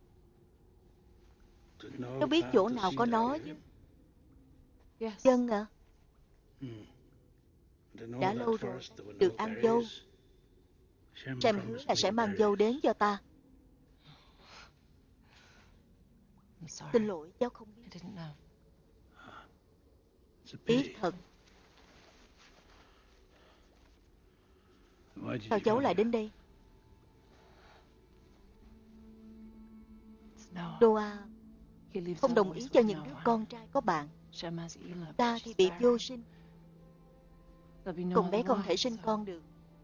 Cháu biết chỗ nào có nó chứ? Dân à? Đã lâu rồi được ăn dâu. Sam hứa là sẽ mang dâu đến cho ta. Xin lỗi, cháu không biết. Tiếc thật. Sao cháu lại đến đây? Noah không đồng ý cho những đứa con trai có bạn. Ta thì bị vô sinh. Con bé không thể sinh con được.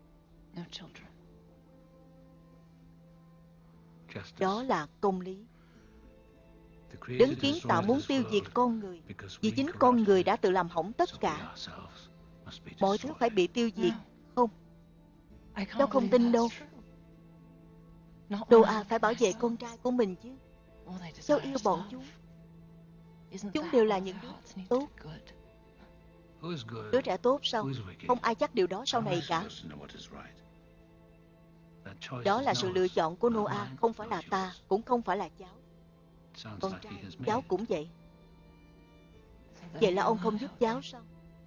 Đó là công lý. Đấng kiến tạo muốn tiêu diệt con người vì chính con người đã tự làm hỏng tất cả. Mọi thứ phải bị tiêu diệt. Không, cháu không tin đâu. Noah phải bảo vệ con trai của mình chứ. Cháu yêu bọn chúng. Chúng đều là những đứa tốt. Đứa trẻ tốt sao? Không ai chắc điều đó sau này cả. Đó là sự lựa chọn của Noah, không phải là ta, cũng không phải là cháu. Con trai, cháu cũng vậy. Vậy là ông không giúp cháu sao?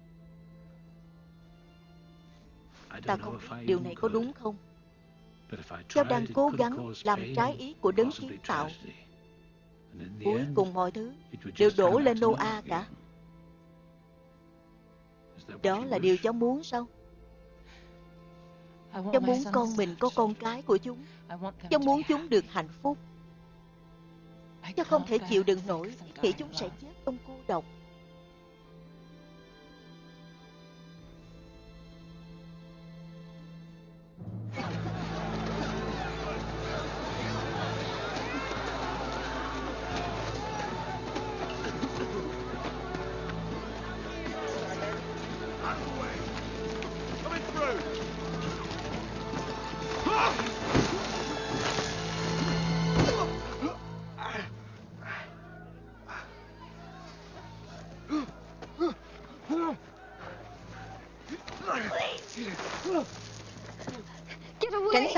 Ta không biết điều này có đúng không. Cháu đang cố gắng làm trái ý của đấng kiến tạo. Cuối cùng mọi thứ đều đổ lên Noah cả. Đó là điều cháu muốn sao? Cháu muốn con mình có con cái của chúng. Cháu muốn chúng được hạnh phúc. Cháu không thể chịu đựng nổi nghĩ chúng sẽ chết trong cô độc.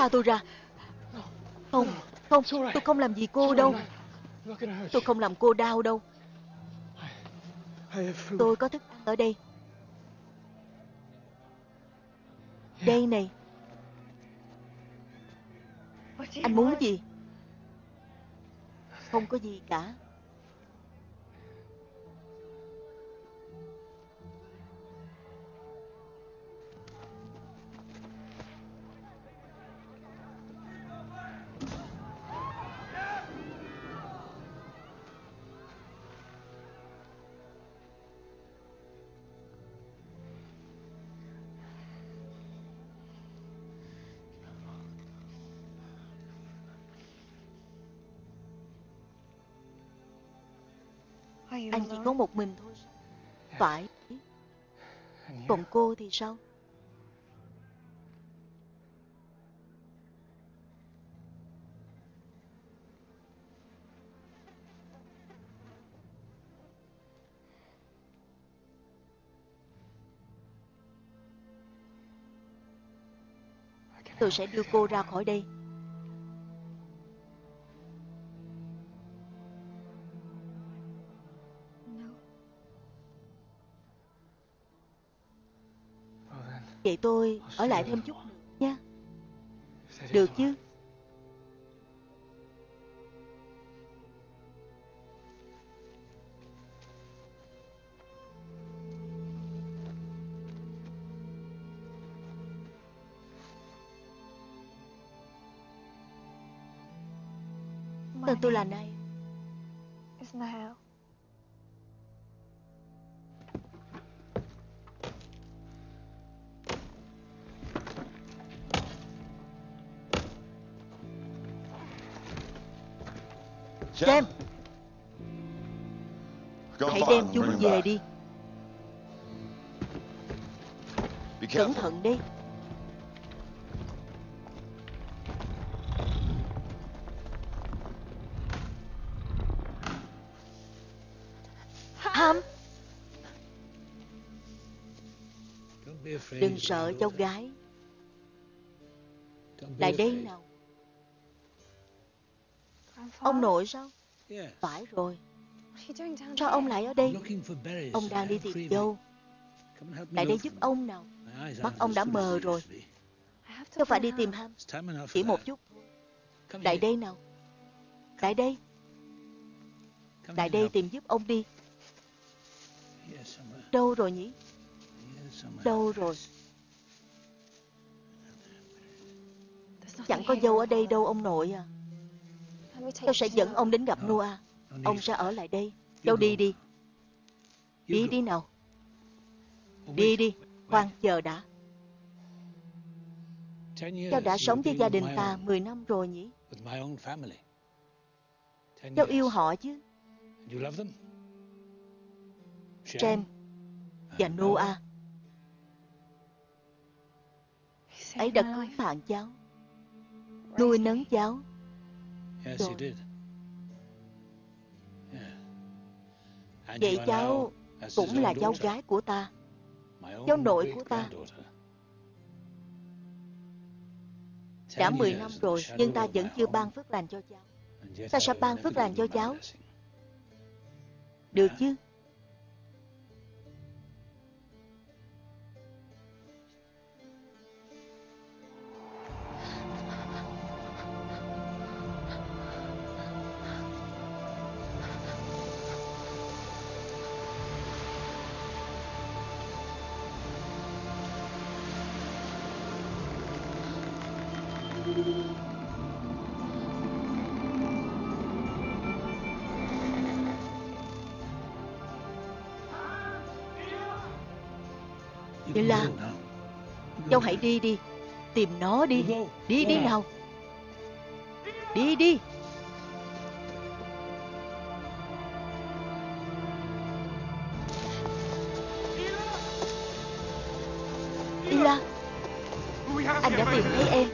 Tha tôi ra. Không, không, tôi không làm gì cô đâu. Tôi không làm cô đau đâu. Tôi có thức ăn ở đây. Đây này. Anh muốn gì? Không có gì cả. Anh chỉ có một mình thôi. Phải. Còn cô thì sao? Tôi sẽ đưa cô ra khỏi đây. Vậy tôi ở lại thêm chút nữa nha. Được chứ? Tên tôi là Nay. James, hãy đem chúng về đi. Cẩn thận đi. Ham, đừng sợ cháu gái. Lại đây nào. Ông nội sao? Phải rồi. Sao ông lại ở đây? Ông đang đi tìm dâu. Lại đây giúp ông nào. Mắt ông đã mờ rồi. Tôi phải đi tìm Ham. Chỉ một chút thôi. Lại đây nào. Lại đây. Lại đây tìm giúp ông đi. Đâu rồi nhỉ? Đâu rồi? Chẳng có dâu ở đây đâu ông nội à. Tôi sẽ dẫn ông đến gặp Noah. Ông sẽ ở lại đây. Cháu đi đi. Đi đi nào. Đi đi. Khoan, chờ đã. Cháu đã sống với gia đình ta mười năm rồi nhỉ? Cháu yêu họ chứ? James và Noah. Ấy đã cứu mạng cháu, nuôi nấng cháu. Rồi. Vậy cháu cũng là cháu gái của ta, cháu nội của ta. Đã mười năm rồi, nhưng ta vẫn chưa ban phước lành cho cháu. Ta sẽ ban phước lành cho cháu. Được chứ? Vậy là cháu hãy đi đi. Tìm nó đi. Đi đi nào. Đi đi. Ila, anh đã tìm thấy em.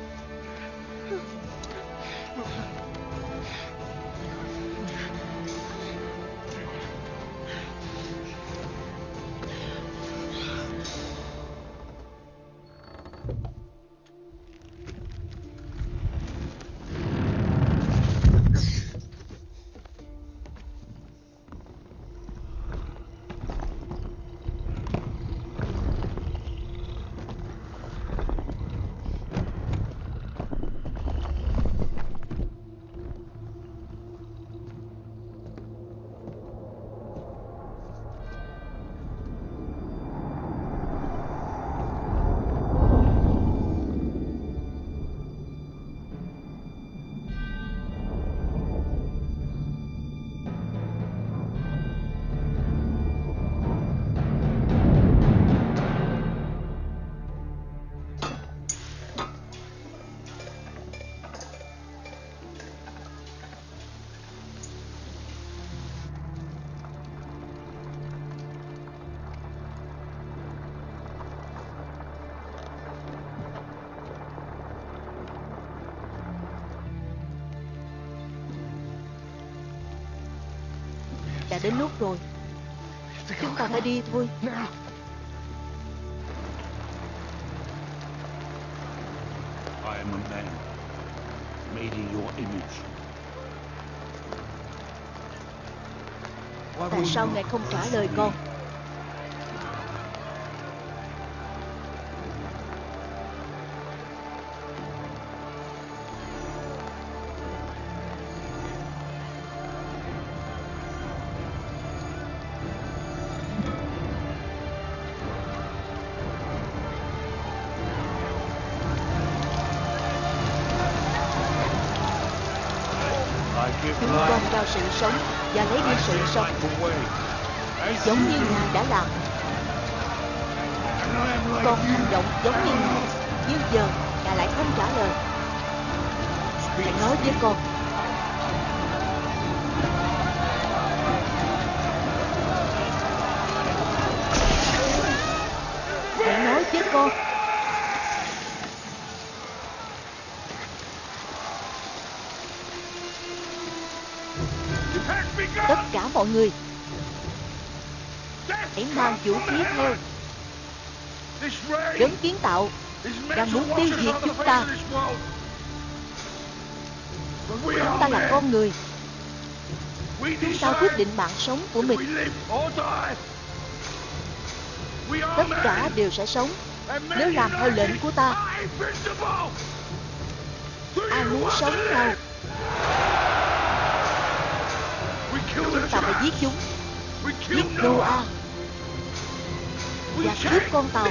đã đến lúc rồi. Chúng ta phải đi thôi. I am a man made in your image. Tại sao ngài không trả lời con? Chúng con trao sự sống và lấy đi sự sống, giống như Ngài đã làm. Con hành động giống như Ngài, nhưng giờ Ngài lại không trả lời. Hãy nói với con. Hãy nói với con. Tất cả mọi người hãy mang vũ khí theo. Đấng kiến tạo đang muốn tiêu diệt chúng ta. Chúng ta là con người. Chúng ta quyết định mạng sống của mình. Tất cả đều sẽ sống nếu làm theo lệnh của ta. Ai muốn sống nào? Chúng ta phải giết chúng. Giết Noah và cướp con tàu.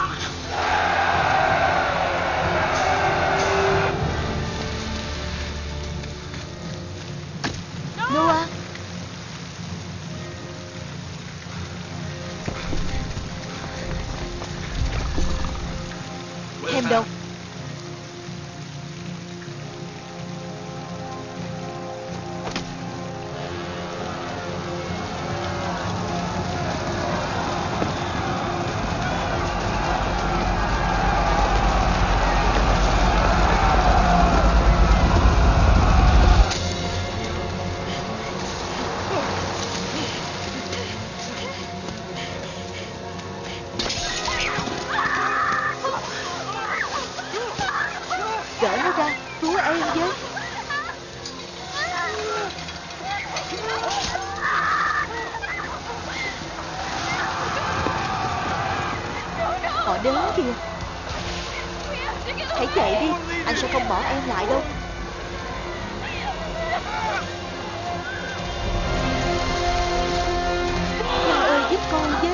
Noah, Hem đâu? Gỡ nó ra, cứu em với. Họ đến kìa. Hãy chạy đi, anh sẽ không bỏ em lại đâu. Cha ơi, giúp con với.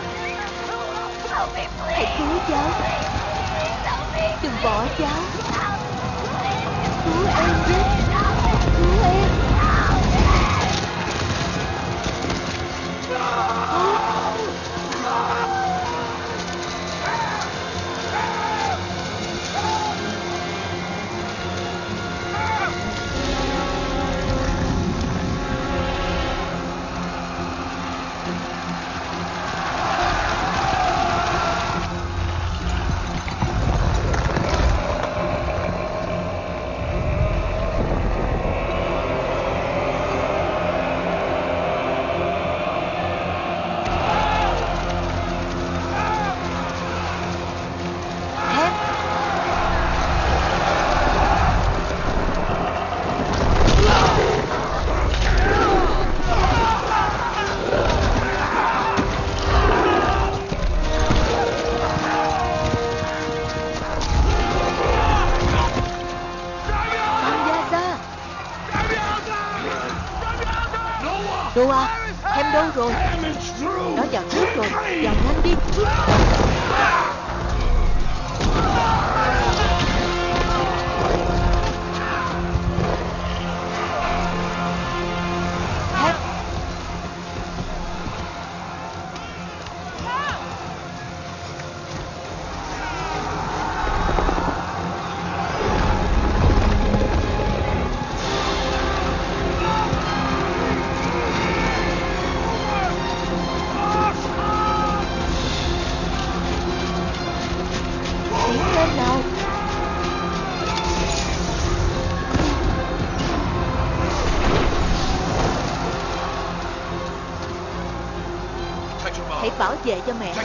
Hãy cứu cháu. Đừng bỏ cháu. Cứu em với. Cứu em. Noah, em đâu rồi? Nó vào trước rồi, vào nhanh đi. bảo vệ cho mẹ.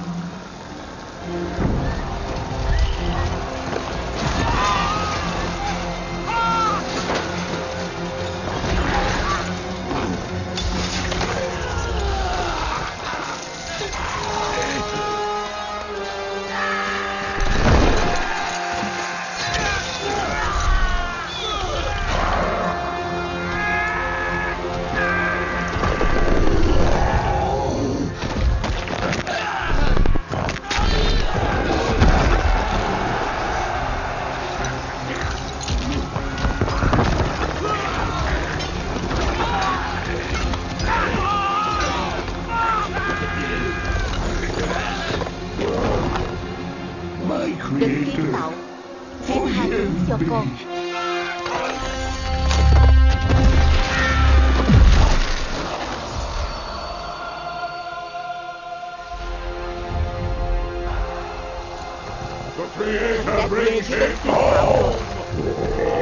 Đấng kiến tạo, xin tha thứ cho con. Anh đã về với đấng kiến tạo rồi.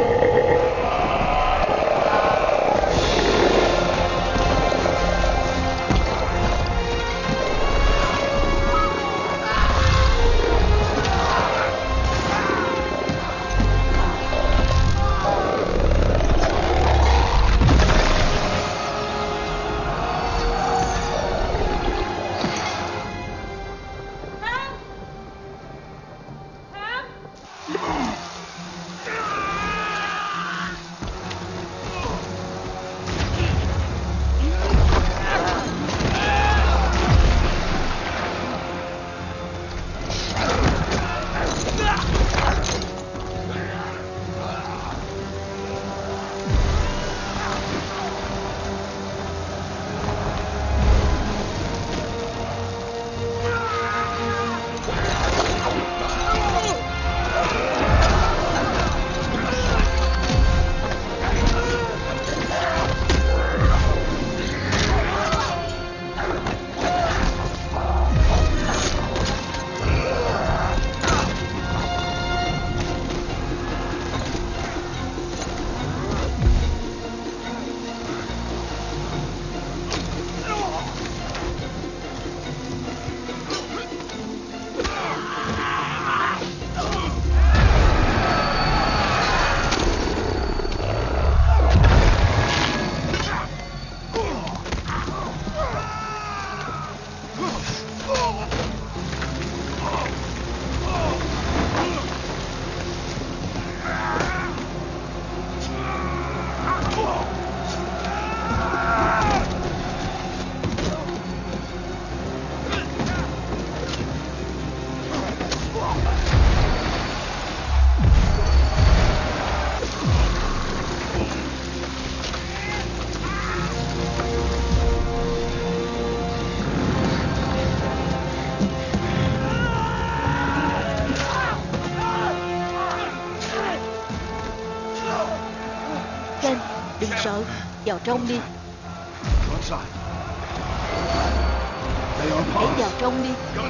Đừng sợ, vào trong đi. Hãy vào trong đi.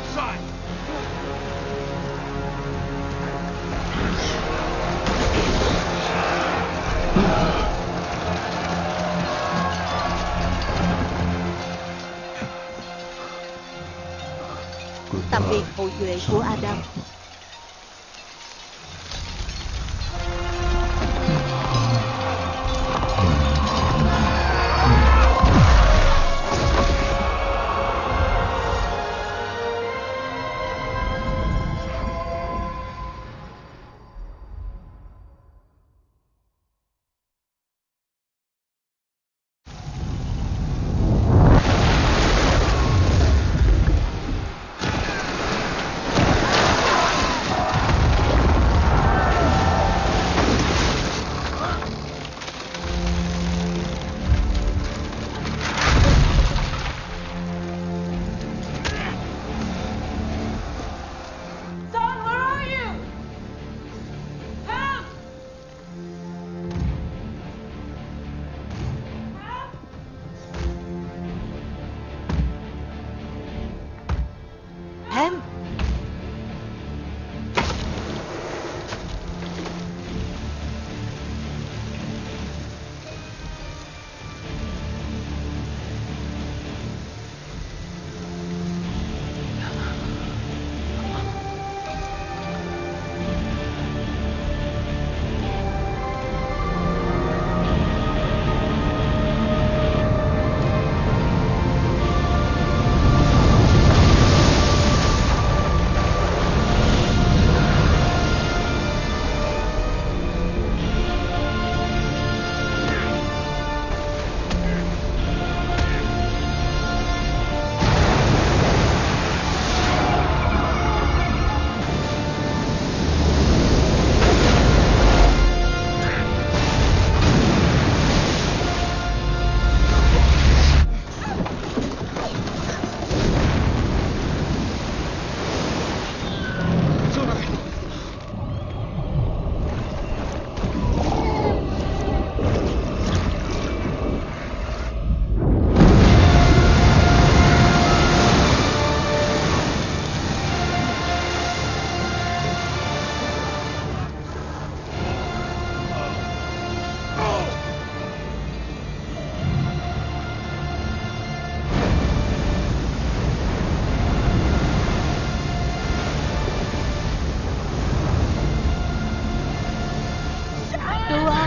Tạm biệt hậu duệ của Adam.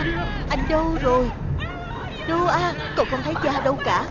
Noah, anh đâu rồi? Noah, cậu không thấy cha đâu cả.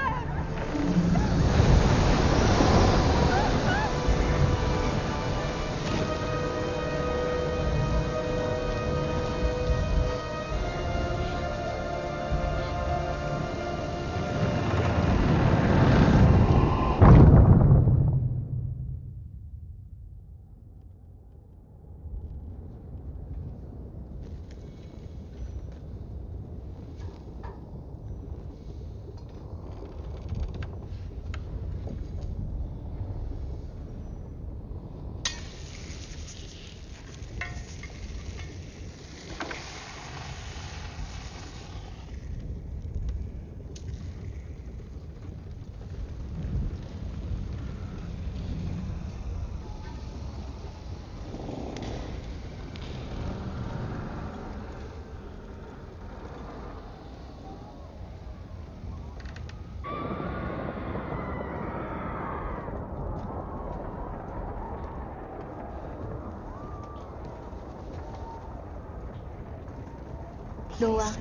Noah,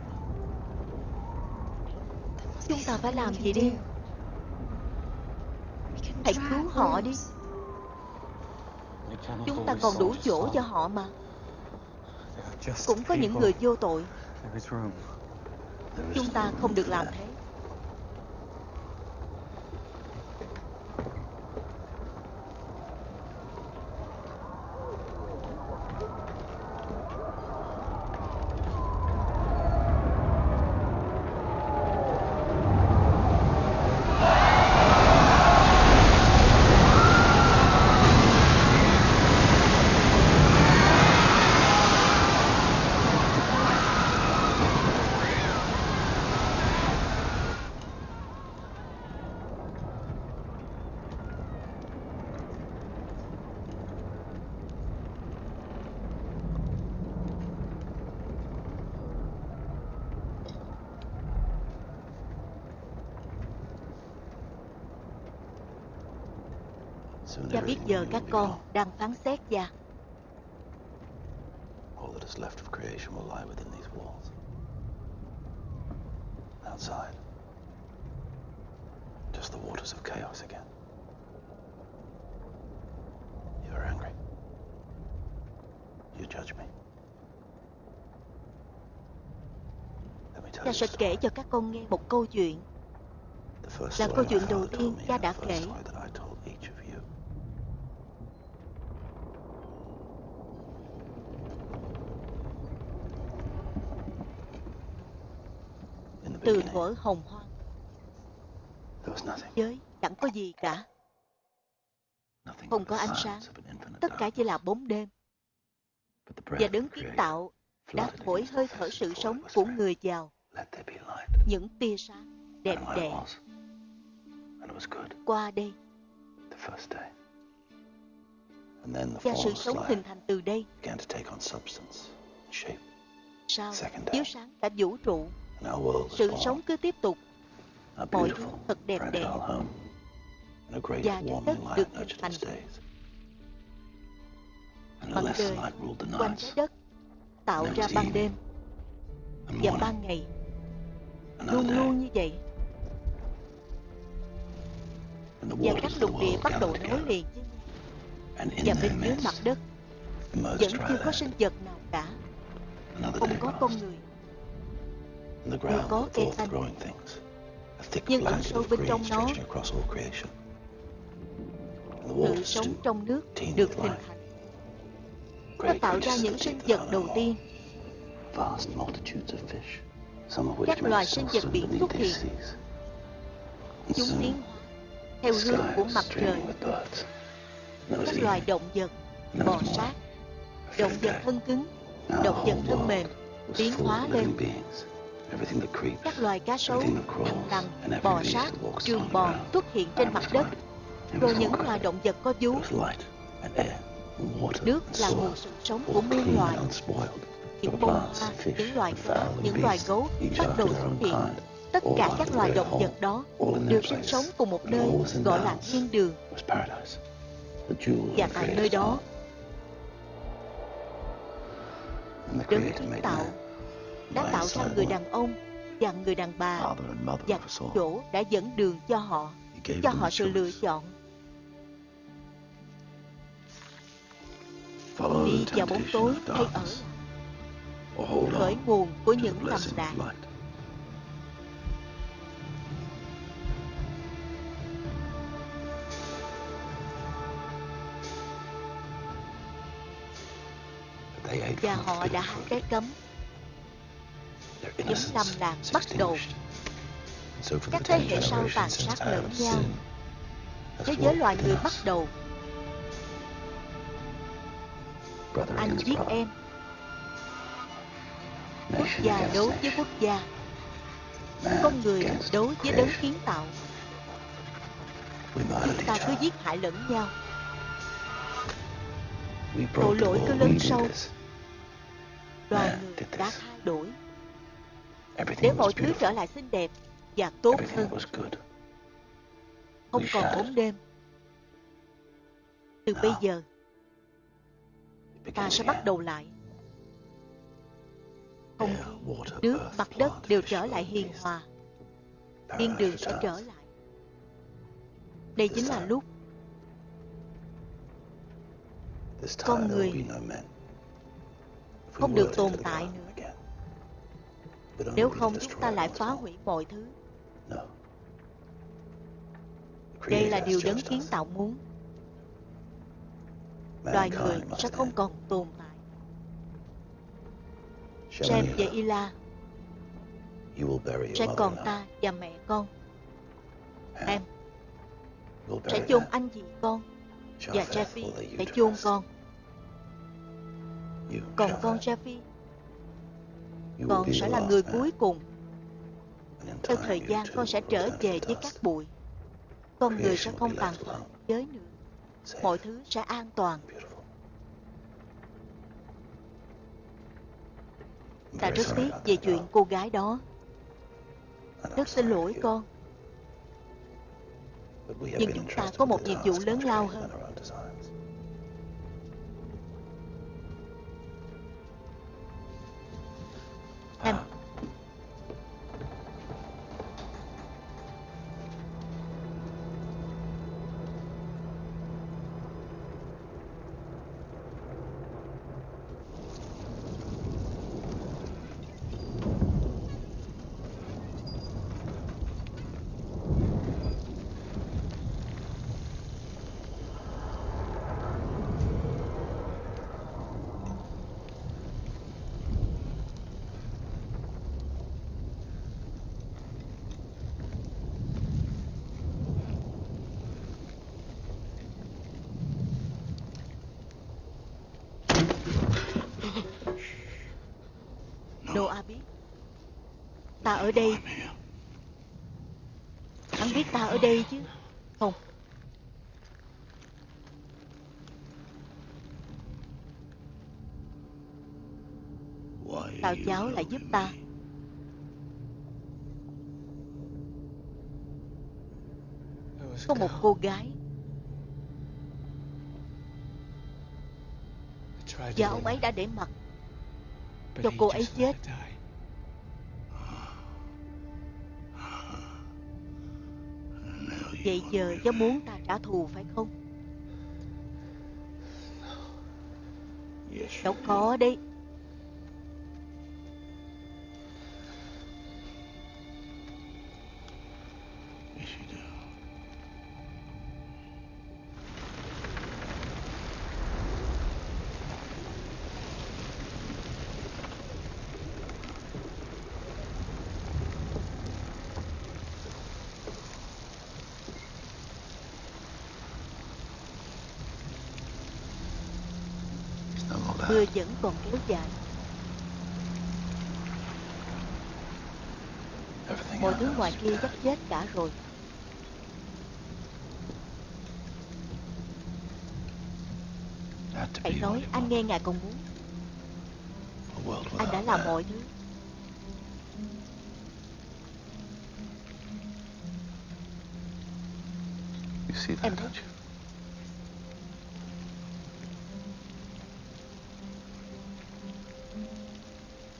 chúng ta phải làm gì đi? Hãy cứu họ đi. Chúng ta còn đủ chỗ cho họ mà. Cũng có những người vô tội. Chúng ta không được làm thế. Cha biết giờ các con đang phán xét cha. All that is left of creation will lie within these walls. Outside, just the waters of chaos again. You are angry. You judge me. Let me tell Cha you sẽ a kể story. cho các con nghe một câu chuyện. The first Là story câu my chuyện đầu father tiên told me cha and đã the first kể. story that I told each of you. In the Từ beginning, thuở hồng hoang, there was nothing. giới chẳng có gì cả. Nothing Không but có the ánh sáng. silence of an infinite Tất cả chỉ là darkness. bóng đêm. But the Và breath đấng of the kiến Creator tạo đã flooded thổi against the hơi face thở of sự the void sống was của free. người vào. Let there be light. Những tia sáng đẹp And the đẽ light was. And it was good. qua đây. The first day. And then the Và sự formless sống light hình thành từ đây. began to take on substance, shape. Sau Second day. chiếu sáng cả vũ trụ. And our world was Sự born. sống cứ tiếp tục. A Mọi thứ beautiful, thật đẹp đẽ. fragile home. And a great Và trái warming đất light được hình nurtured thành. its days. And Mặt unless trời the light ruled the quanh nights, trái đất tạo There ra was ban evening. đêm and và morning, ban ngày. another Luôn day. luôn như vậy. And the Và waters các of the lục địa world bắt đầu gathered nối together. liền với nhau. And in Và their bên dưới mặt midst đất emerged vẫn dry chưa có land. sinh vật nào cả. Another Không day có con passed. người. And the Chưa ground có put cây forth xanh. growing things. A thick Nhưng ẩn blanket sâu of bên green trong nó, stretching across all creation. And the sự waters sống too trong nước teemed được with hình life. thành. Nó Great tạo ra creatures những of the sinh deep vật that are đầu no more. tiên. Vast multitudes of fish, some of which Các may loài still sinh vật swim biển beneath xuất these hiện. seas. And Chúng soon, tiến hóa theo the hướng sky của was mặt trời. streaming with birds. And there was Các loài evening. động vật, And there bò was morning. sát, A động fifth vật day. thân cứng, Now the động vật whole thân mềm, world was tiến full hóa of lên. living beings. Everything that creeps, Các loài cá sấu, everything that thằn crawls, lằn, and every bò beast sát, that walks on trường the bò ground. xuất hiện trên And mặt it was đất. light. It Rồi was những life. loài động vật có vú. It was light and air and water Nước and là soil, nguồn sự sống all của muôn clean loài. and unspoiled. Những The bông plants hoa, and fish những loài and cá, fowl and những loài beasts, gấu each bắt after đầu their xuất own hiện. kind, Tất all cả life các loài great động whole, vật đó all in đều their sinh place. sống cùng một And nơi all was in gọi là balance. thiên đường. Was paradise, the jewel Và of the tại nơi Creator's đó, heart. And the đấng Creator kiến made tạo man. đã tạo ra người đàn ông và người đàn bà, và chỗ đã dẫn đường cho họ, cho họ sự lựa chọn. Đi vào bóng tối hay ở lại, khởi nguồn của những tầm đạn. Và họ đã hái trái cấm. Những lầm lạc bắt đầu. Các thế hệ sau tàn sát lẫn nhau. Thế giới loài người bắt đầu. Anh giết em. Quốc gia đấu với quốc gia. Con người đấu với đấng kiến tạo. Chúng ta cứ giết hại lẫn nhau. Tội lỗi cứ lớn sâu. Loài người đã thay đổi để mọi thứ trở lại xinh đẹp và tốt hơn. Không còn bóng đêm. Từ bây giờ ta sẽ bắt đầu lại. Không khí, nước, mặt đất đều trở lại hiền hòa. Thiên đường sẽ trở lại. Đây chính là lúc con người không được tồn tại nữa. Nếu không, chúng ta lại phá hủy mọi thứ. Đây là điều đấng kiến tạo muốn. Loài người sẽ không còn tồn tại. Sem và Ila sẽ còn ta và mẹ con. Em sẽ chôn anh chị con, và Jeffy sẽ chôn con. Còn con Jeffy, con sẽ là người cuối cùng. Theo thời gian, con sẽ trở về với các bụi. Con người sẽ không tàn phá thế giới nữa. Mọi thứ sẽ an toàn. Ta rất tiếc về chuyện cô gái đó. Rất xin lỗi con. Nhưng chúng ta có một nhiệm vụ lớn lao hơn. Em Noah biết ta ở đây. Hắn biết ta ở đây chứ. Không. Sao cháu lại giúp ta? Có một cô gái, và ông ấy đã để mặc cho cô ấy chết. Vậy giờ cháu muốn ta trả thù phải không? Đâu có đấy. Mưa vẫn còn kéo dài. Mọi thứ ngoài kia chắc chết cả rồi. Hãy nói anh nghe ngài còn muốn. Anh đã làm mọi thứ. Em thấy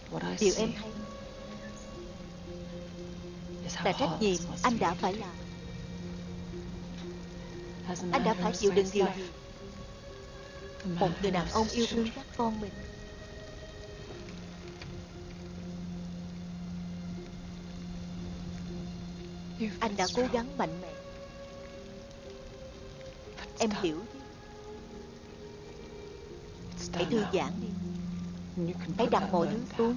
Điều em thấy là trách nhiệm anh đã phải làm. Anh đã phải chịu đựng điều gì? Một người đàn ông yêu thương các con mình. Anh đã cố gắng mạnh mẽ. Em hiểu chứ? Hãy thư giãn đi. Hãy đặt mọi thứ xuống.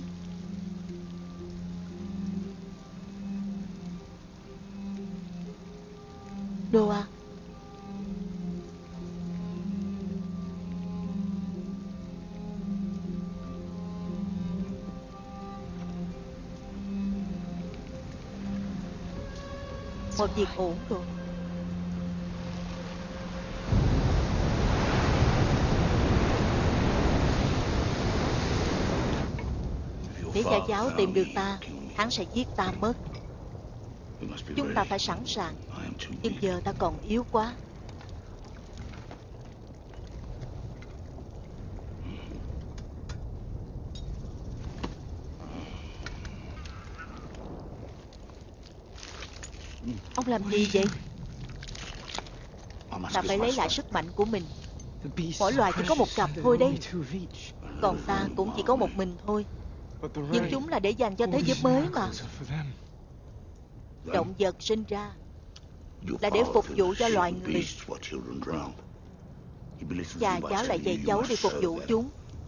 Noah, mọi việc ổn rồi. Nếu cha cháu tìm được ta, hắn sẽ giết ta mất. Chúng ta phải sẵn sàng. Nhưng giờ ta còn yếu quá. Ông làm gì vậy? Ta phải lấy lại sức mạnh của mình. Mỗi loài chỉ có một cặp thôi đấy. Còn ta cũng chỉ có một mình thôi. Nhưng chúng là để dành cho thế giới mới mà. Động vật sinh ra là để phục vụ cho loài người. Cha cháu lại dạy cháu để phục vụ chúng.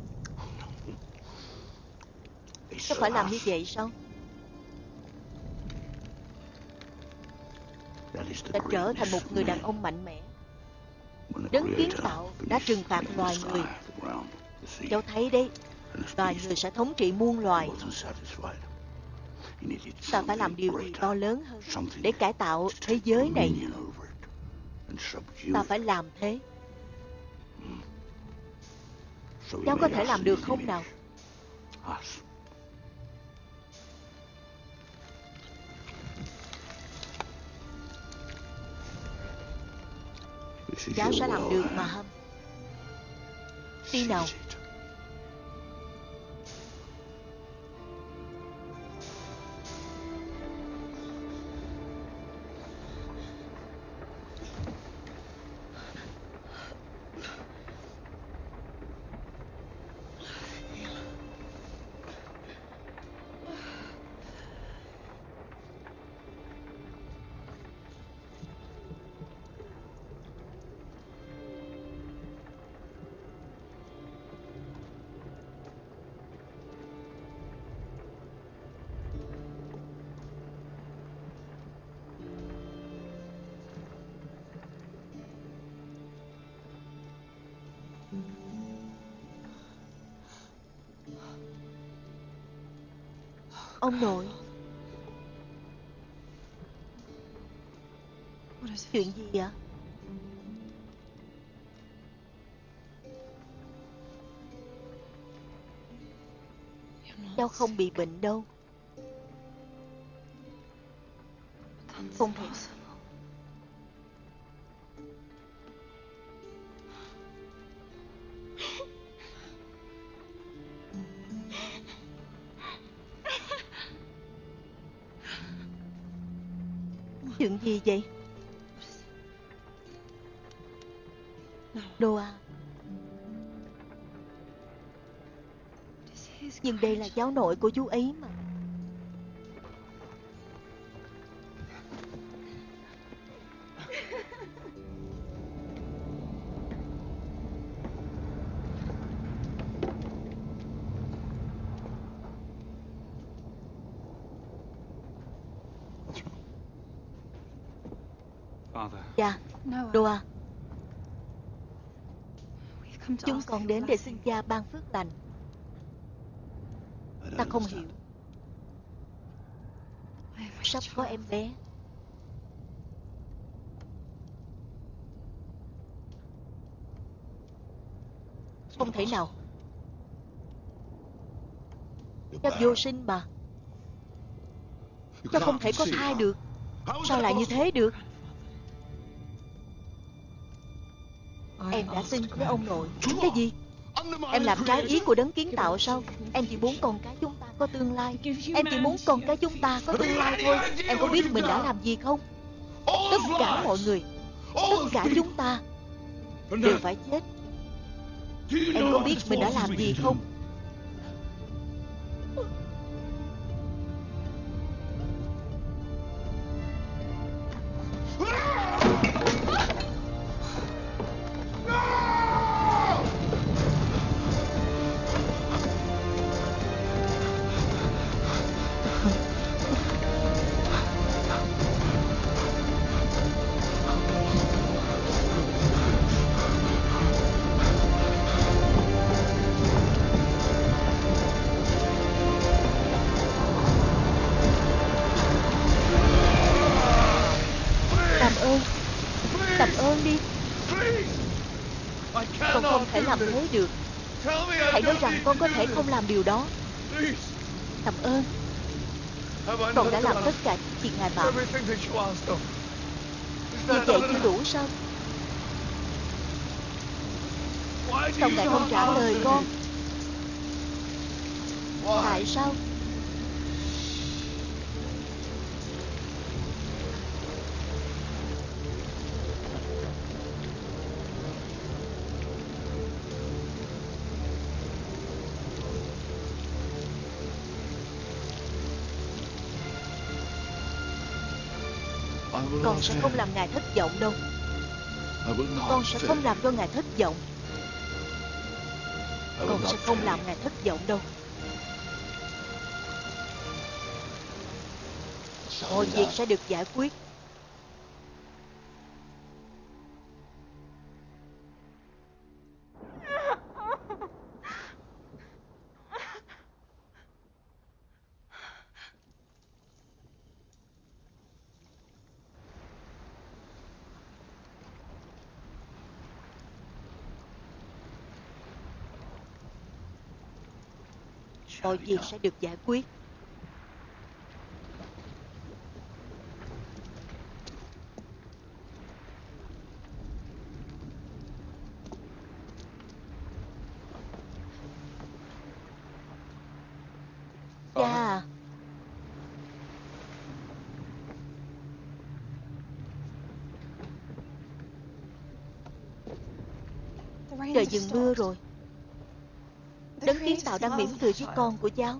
Có phải làm như vậy sao? Đã trở thành một người đàn ông mạnh mẽ. Đấng kiến tạo đã trừng phạt loài người. Cháu thấy đấy, loài người sẽ thống trị muôn loài. Ta phải làm điều gì to lớn hơn để cải tạo thế giới này. Ta phải làm thế. Cháu có thể làm được không nào? Cháu sẽ làm được mà Hâm. Đi nào. Ông nội. Chuyện gì ạ? Cháu không bị bệnh đâu. Không thể. Chuyện gì vậy? Noah. Nhưng đây là cháu nội của chú ấy mà. Cha, Noah. Chúng con đến để xin cha ban phước lành. Ta không hiểu. Sắp có em bé. Không thể nào. Cha vô sinh mà. Cha không thể có thai được. Sao lại như thế được? Em đã xin với ông nội. Cái gì? Em làm trái ý của đấng kiến tạo sao? Em chỉ muốn con cái chúng ta có tương lai. Em chỉ muốn con cái chúng ta có tương lai thôi. Em có biết mình đã làm gì không? Tất cả mọi người, tất cả chúng ta đều phải chết. Em có biết mình đã làm gì không? Con không thể làm thế được. Hãy nói rằng con có thể không làm điều đó. Cảm ơn. Con đã làm tất cả chuyện ngài bảo. Như vậy chưa đủ sao? Sao ngài không trả lời con? Tại sao? Con sẽ không làm ngài thất vọng đâu. Con sẽ không làm cho ngài thất vọng. Con sẽ không làm ngài thất vọng đâu. Mọi việc sẽ được giải quyết. Mọi việc sẽ được giải quyết. Cha, trời dừng mưa rồi. Đấng kiến tạo đang mỉm cười với con của cháu.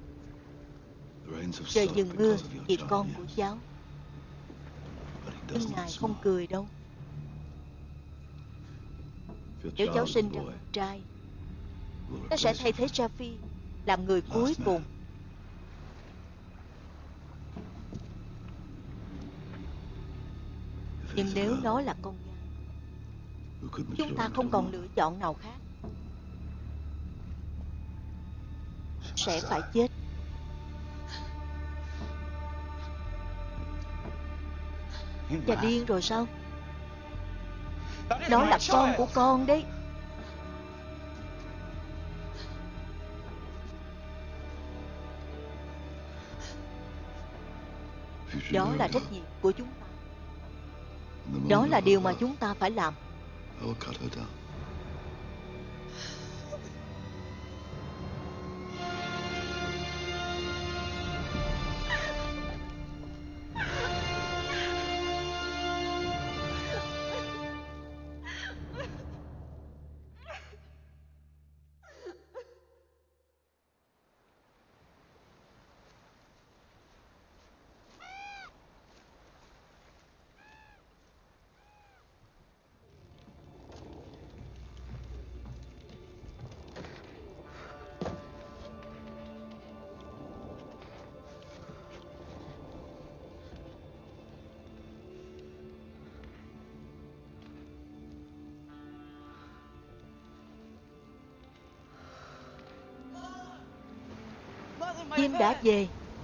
Trời dừng mưa vì con của cháu. Nhưng ngài không cười đâu. Nếu cháu sinh ra con trai, nó sẽ thay thế Japhie làm người cuối cùng. Nhưng nếu nó là con gái, chúng ta không còn lựa chọn nào khác. Sẽ phải chết. Cha điên rồi sao? Đó là con của con đấy. Đó là trách nhiệm của chúng ta. Đó là điều mà chúng ta phải làm. Jim đã về.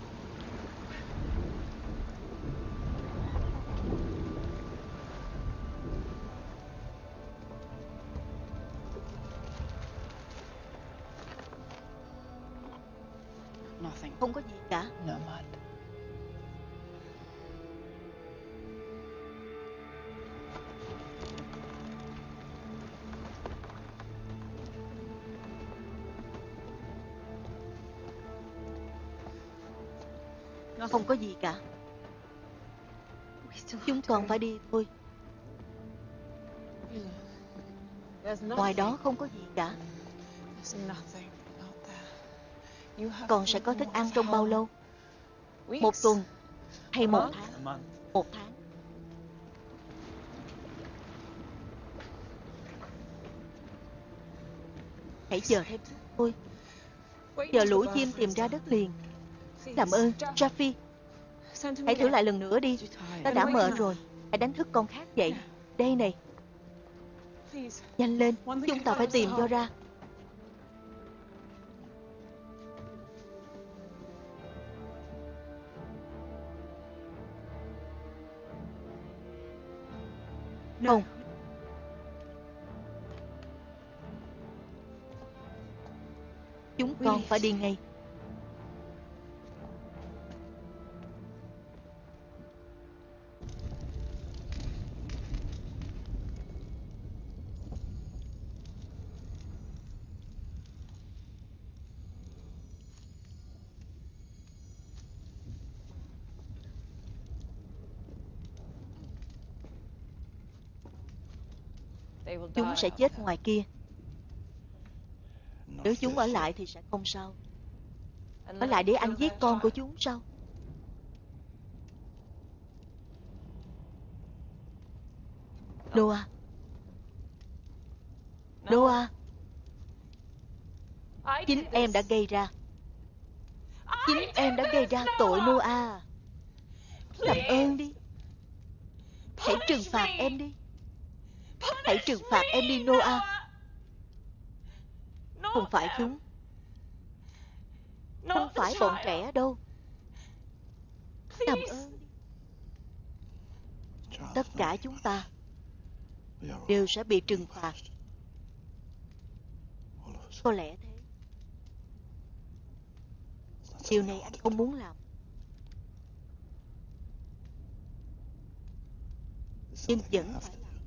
Không có gì cả. Không có gì cả. Chúng con phải đi thôi. Ngoài đó không có gì cả. Con sẽ có thức ăn trong bao lâu? Một tuần hay một tháng? Một tháng. Hãy chờ thêm chút thôi. Chờ lũ chim tìm ra đất liền. Làm ơn, Jaffe, hãy thử lại lần nữa đi. Ta đã mệt rồi. Hãy đánh thức con khác dậy. Đây này. Nhanh lên, chúng ta phải tìm cho ra. Không. Chúng con phải đi ngay. Chúng sẽ chết ngoài kia. Nếu chúng ở lại thì sẽ không sao. Ở lại để anh giết con của chúng sao? Noah. Noah. Chính em đã gây ra. Chính em đã gây ra tội Noah. Làm ơn đi. Hãy trừng phạt em đi. Hãy trừng phạt em đi Noah. Không phải chúng. Không phải bọn trẻ đâu. Làm ơn đi. Tất cả chúng ta đều sẽ bị trừng phạt. Có lẽ thế. Điều này anh không muốn làm. Nhưng vẫn phải làm.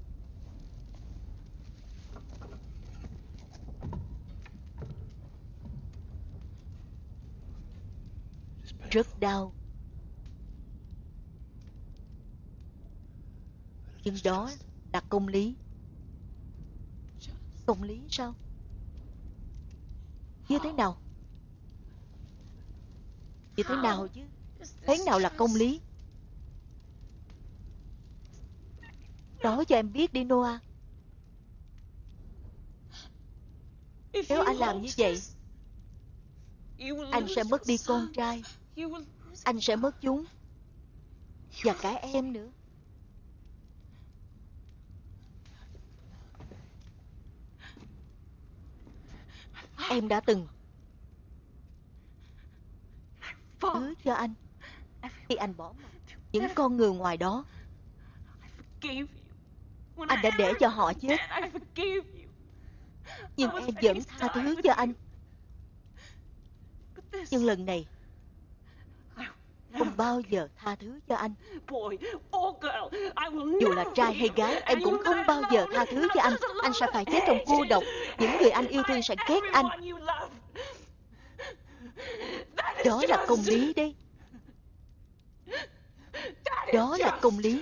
Rất đau. Nhưng đó là công lý. Công lý sao? Như thế nào? Như thế nào chứ? Thế nào là công lý? Nói cho em biết đi Noah. Nếu anh làm như vậy, anh sẽ mất đi con trai. Anh sẽ mất chúng. Và cả em nữa. Em đã từng thứ cho anh khi anh bỏ mặc những con người ngoài đó. Anh đã để cho họ chết. Nhưng em vẫn tha thứ cho anh. Nhưng lần này không bao giờ tha thứ cho anh. Dù là trai hay gái, em cũng không bao giờ tha thứ cho anh. Anh sẽ phải chết trong cô độc. Những người anh yêu thương sẽ ghét anh. Đó là công lý đấy. Đó là công lý.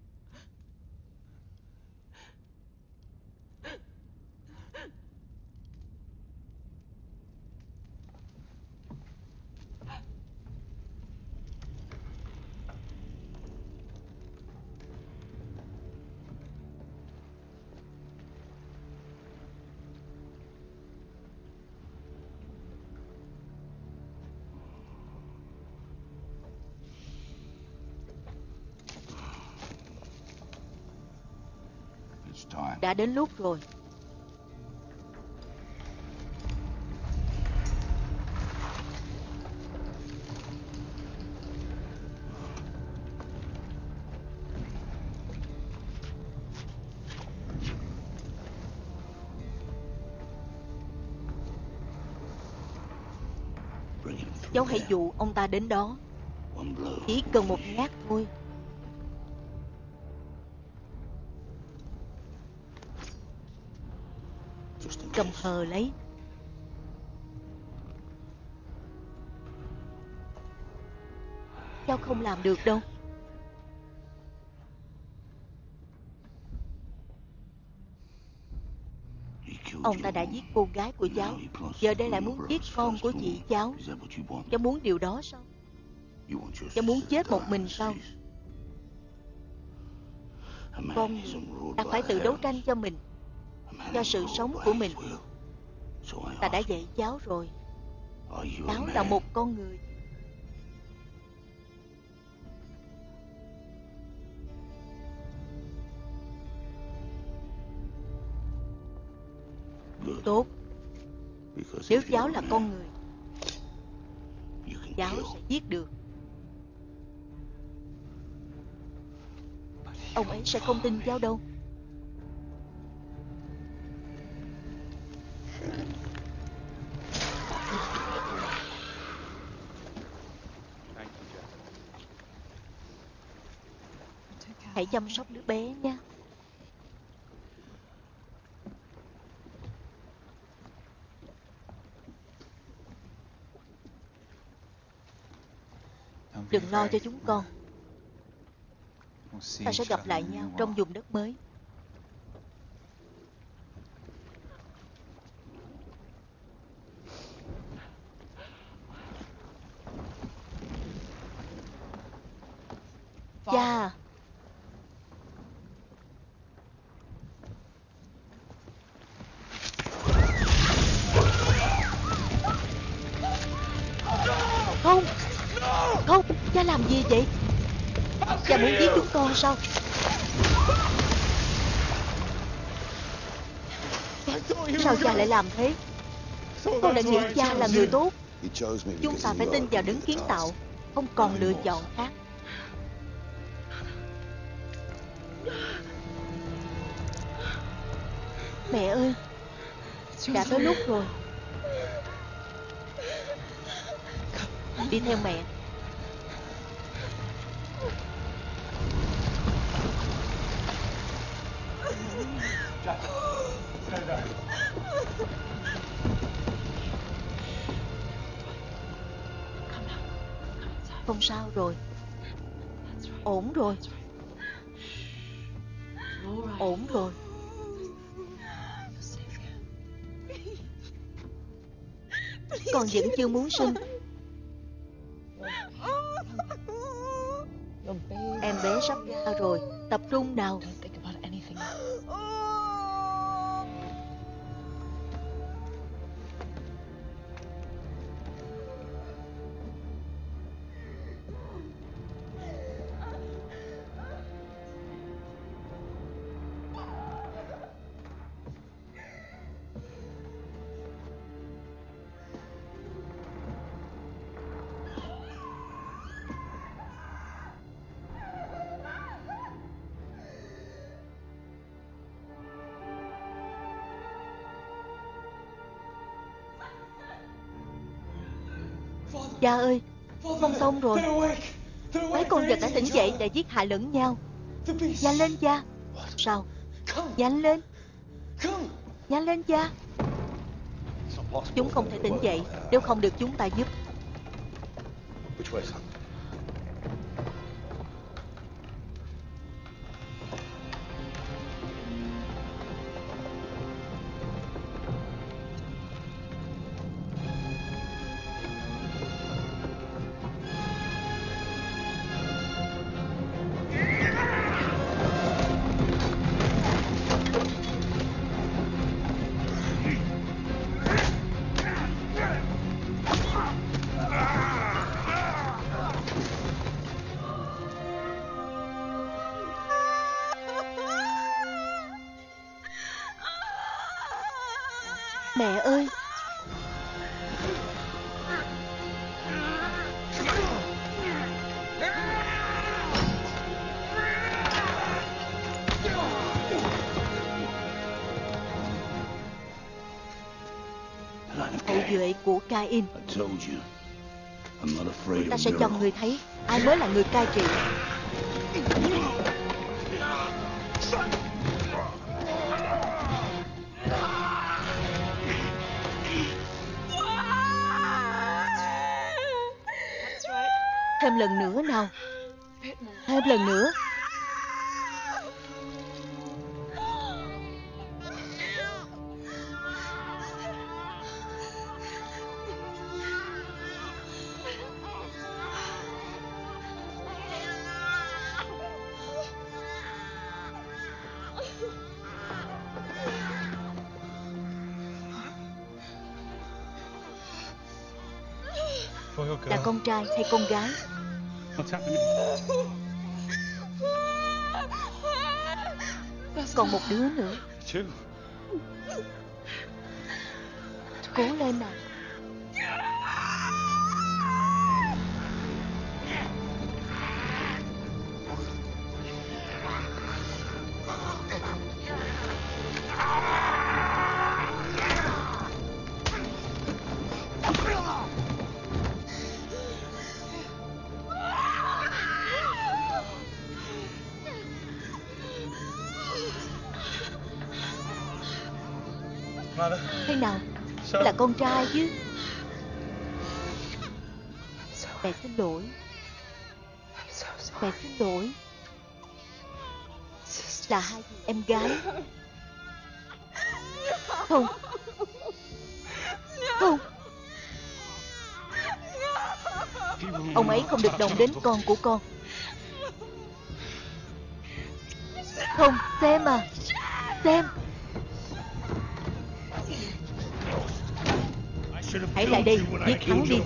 Đã đến lúc rồi. Cháu hãy dụ ông ta đến đó. Chỉ cần một nhát thôi. Cầm hờ lấy. cháu không làm được đâu. Ông ta đã giết cô gái của cháu, giờ đây lại muốn giết con của chị cháu. Cháu muốn điều đó sao? Cháu muốn chết một mình sao? Con ta phải tự đấu tranh cho mình, cho sự sống của mình. Ta đã dạy cháu rồi. Cháu là một con người. Tốt. Nếu cháu là con người, cháu sẽ giết được. Ông ấy sẽ không tin cháu đâu. Hãy chăm sóc đứa bé nha. Đừng lo cho chúng con. Ta sẽ gặp lại nhau trong vùng đất mới. Cha. Không. Không, cha làm gì vậy? Cha muốn giết chúng con sao? Sao cha lại làm thế? Con đã nghĩ cha là người tốt. Chúng ta phải tin vào đấng kiến tạo, không còn lựa chọn khác. Mẹ ơi, đã tới lúc rồi. Đi theo mẹ. Không sao rồi. Ổn rồi. Ổn rồi. Con vẫn chưa muốn sinh. Em bé sắp ra rồi. Tập trung nào. Cha ơi, không xong rồi. Mấy con vật đã tỉnh dậy để giết hại lẫn nhau. Nhanh lên cha. Sao? Nhanh lên. Nhanh lên cha. Chúng không thể tỉnh dậy nếu không được chúng ta giúp. Mẹ ơi. Hậu duệ của Cain. Ta sẽ cho người thấy ai mới là người cai trị. Thêm lần nữa nào. Thêm lần nữa. Là con trai hay con gái? What's happening? Còn một đứa nữa. Two. Cố lên nào. Thế nào? Là con trai chứ. Mẹ xin lỗi. Mẹ xin lỗi. Là hai chị em gái. Không. Không. Ông ấy không được động đến con của con. Không, xem à. Xem. Hãy lại đây, giết hắn đi.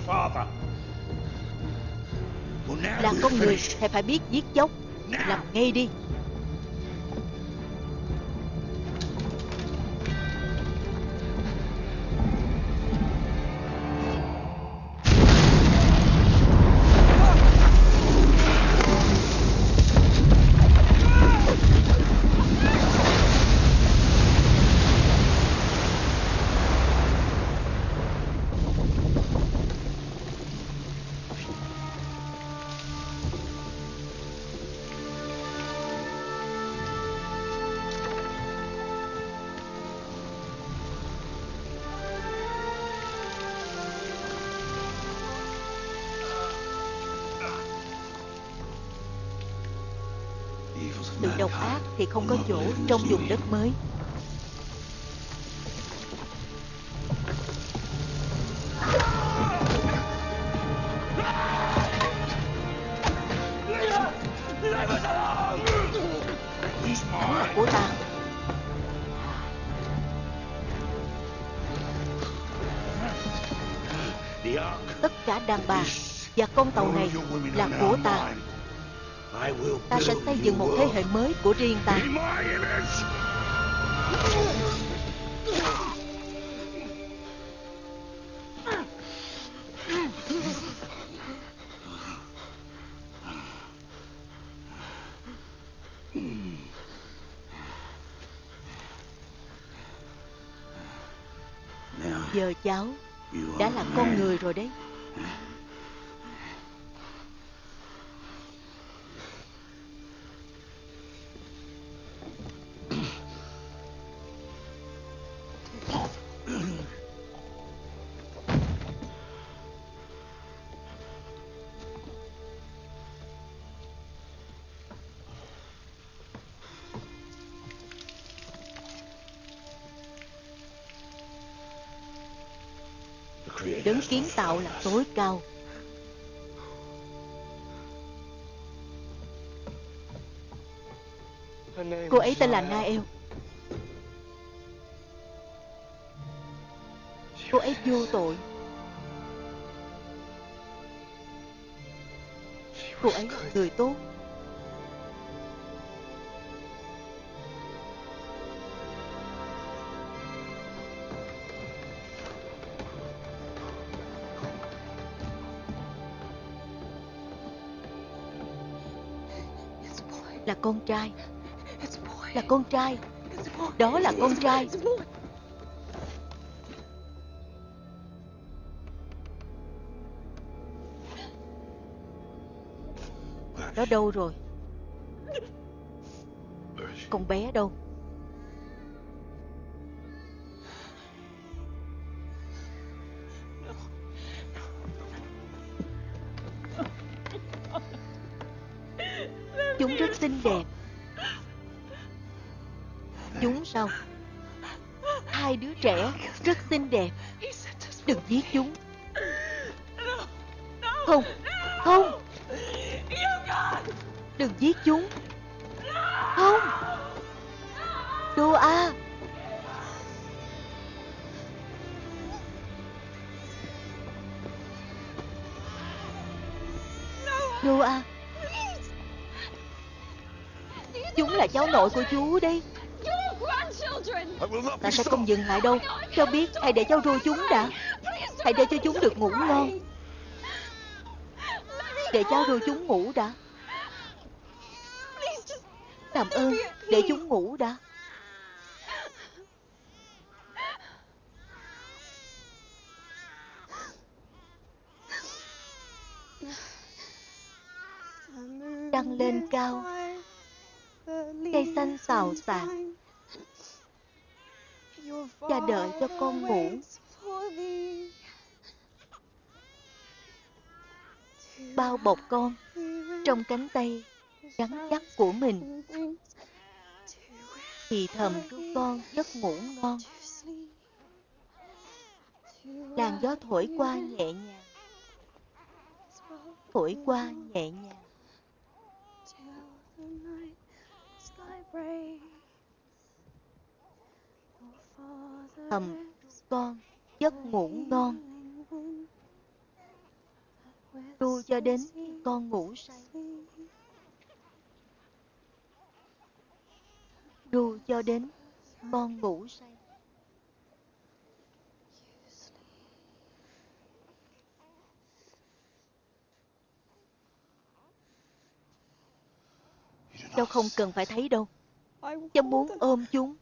Là con người, thầy phải biết giết chóc. Làm ngay đi. Sự độc ác thì không có chỗ trong vùng đất mới. Hắn là của ta. Tất cả đàn bà và con tàu này là của ta. Ta sẽ xây dựng một thế hệ mới của riêng ta. Giờ cháu đã là con người rồi đấy. Đấng kiến tạo là tối cao. Cô ấy tên là Nael. Cô ấy vô tội. Cô ấy là người tốt. Là con trai. Là con trai. Đó là con trai. Nó đâu rồi? Con bé đâu? Chúng rất xinh đẹp. Chúng sao? Hai đứa trẻ rất xinh đẹp. Đừng giết chúng. Không, không. Đừng giết chúng. Không. Noah. Noah. Chúng là cháu nội của chú đây. Ta sẽ không dừng lại đâu. Cháu biết, hãy để cháu ru chúng đã. Hãy để cho chúng được ngủ ngon. Để cháu ru chúng ngủ đã. Làm ơn, để chúng ngủ đã. Trăng lên cao, cây xanh xào xạc. Cha đợi cho con ngủ. Bao bọc con trong cánh tay rắn chắc của mình. Thì thầm ru con giấc ngủ ngon. Làn gió thổi qua nhẹ nhàng. Thổi qua nhẹ nhàng. Thầm ru con giấc ngủ ngon. Ru cho đến khi con ngủ say. Ru cho đến con ngủ say. Cháu không cần phải thấy đâu. Cháu muốn ôm chúng.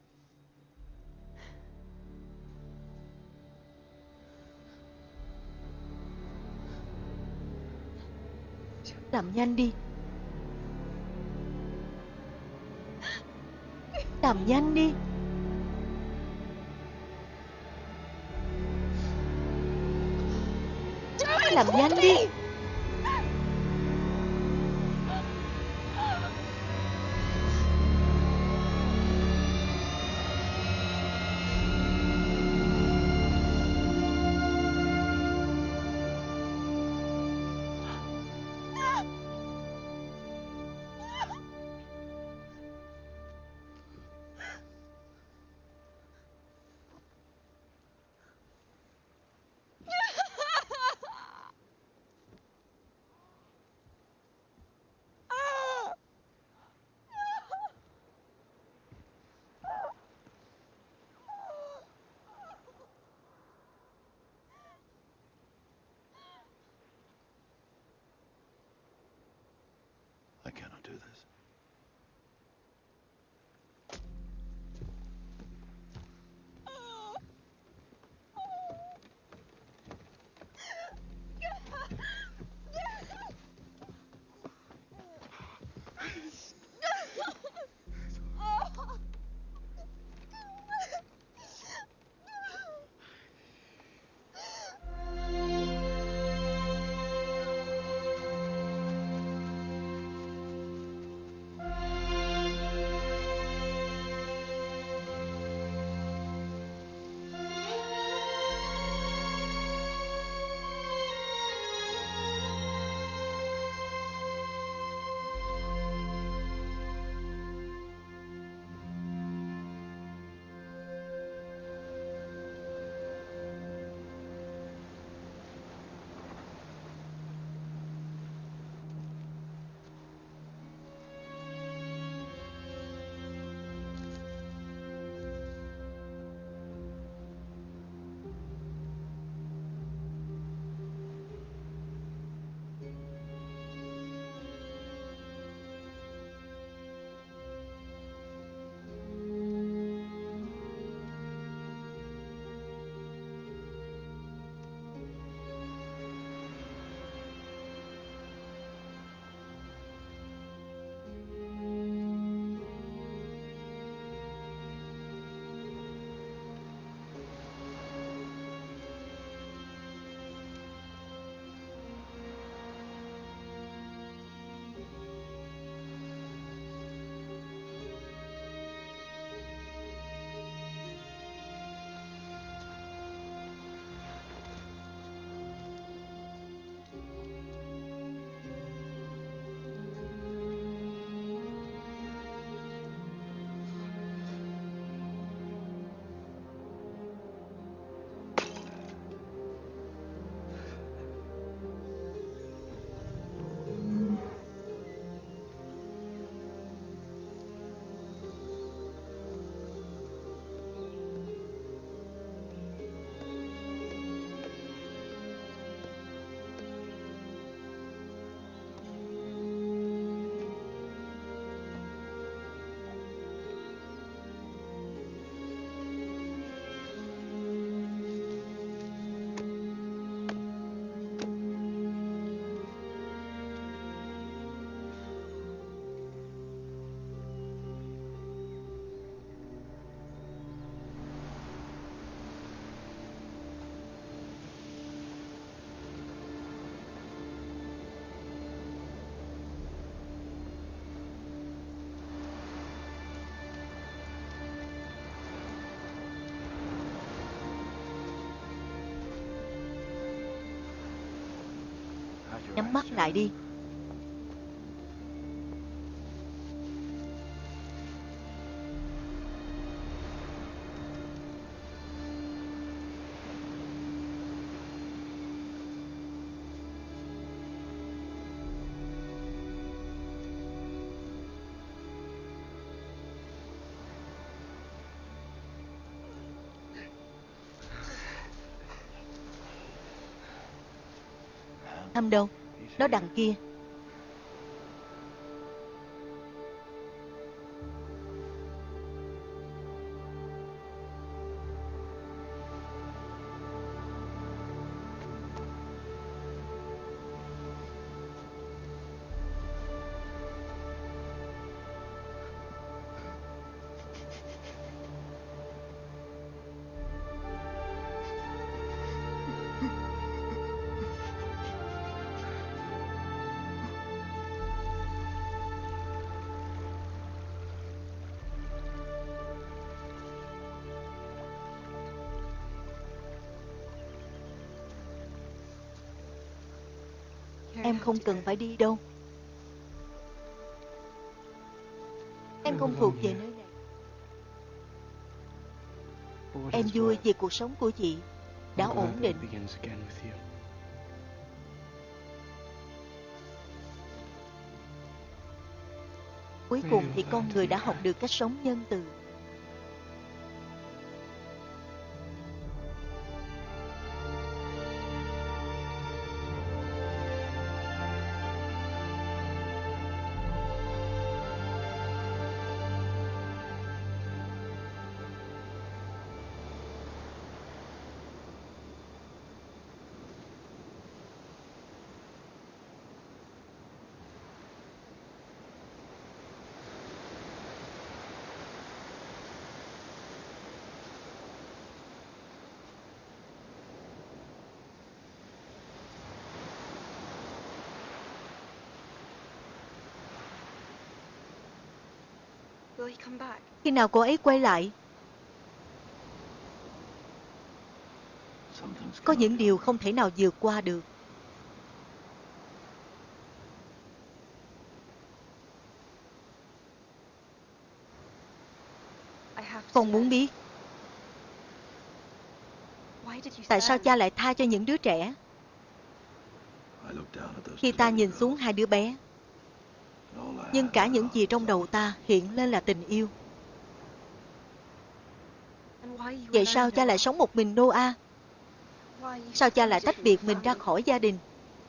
Làm nhanh đi. Làm nhanh đi. Làm nhanh đi. nhắm mắt lại đi. Thăm đâu? Nó đằng kia. Em không cần phải đi đâu. Em không thuộc về nơi này. Em vui vì cuộc sống của chị đã ổn định. Cuối cùng thì con người đã học được cách sống nhân từ. Khi nào cô ấy quay lại? Có những điều không thể nào vượt qua được. Con muốn biết tại sao cha lại tha cho những đứa trẻ. Khi ta nhìn xuống hai đứa bé, nhưng cả những gì trong đầu ta hiện lên là tình yêu. Vậy sao cha lại sống một mình Noah? Sao cha lại tách biệt mình ra khỏi gia đình?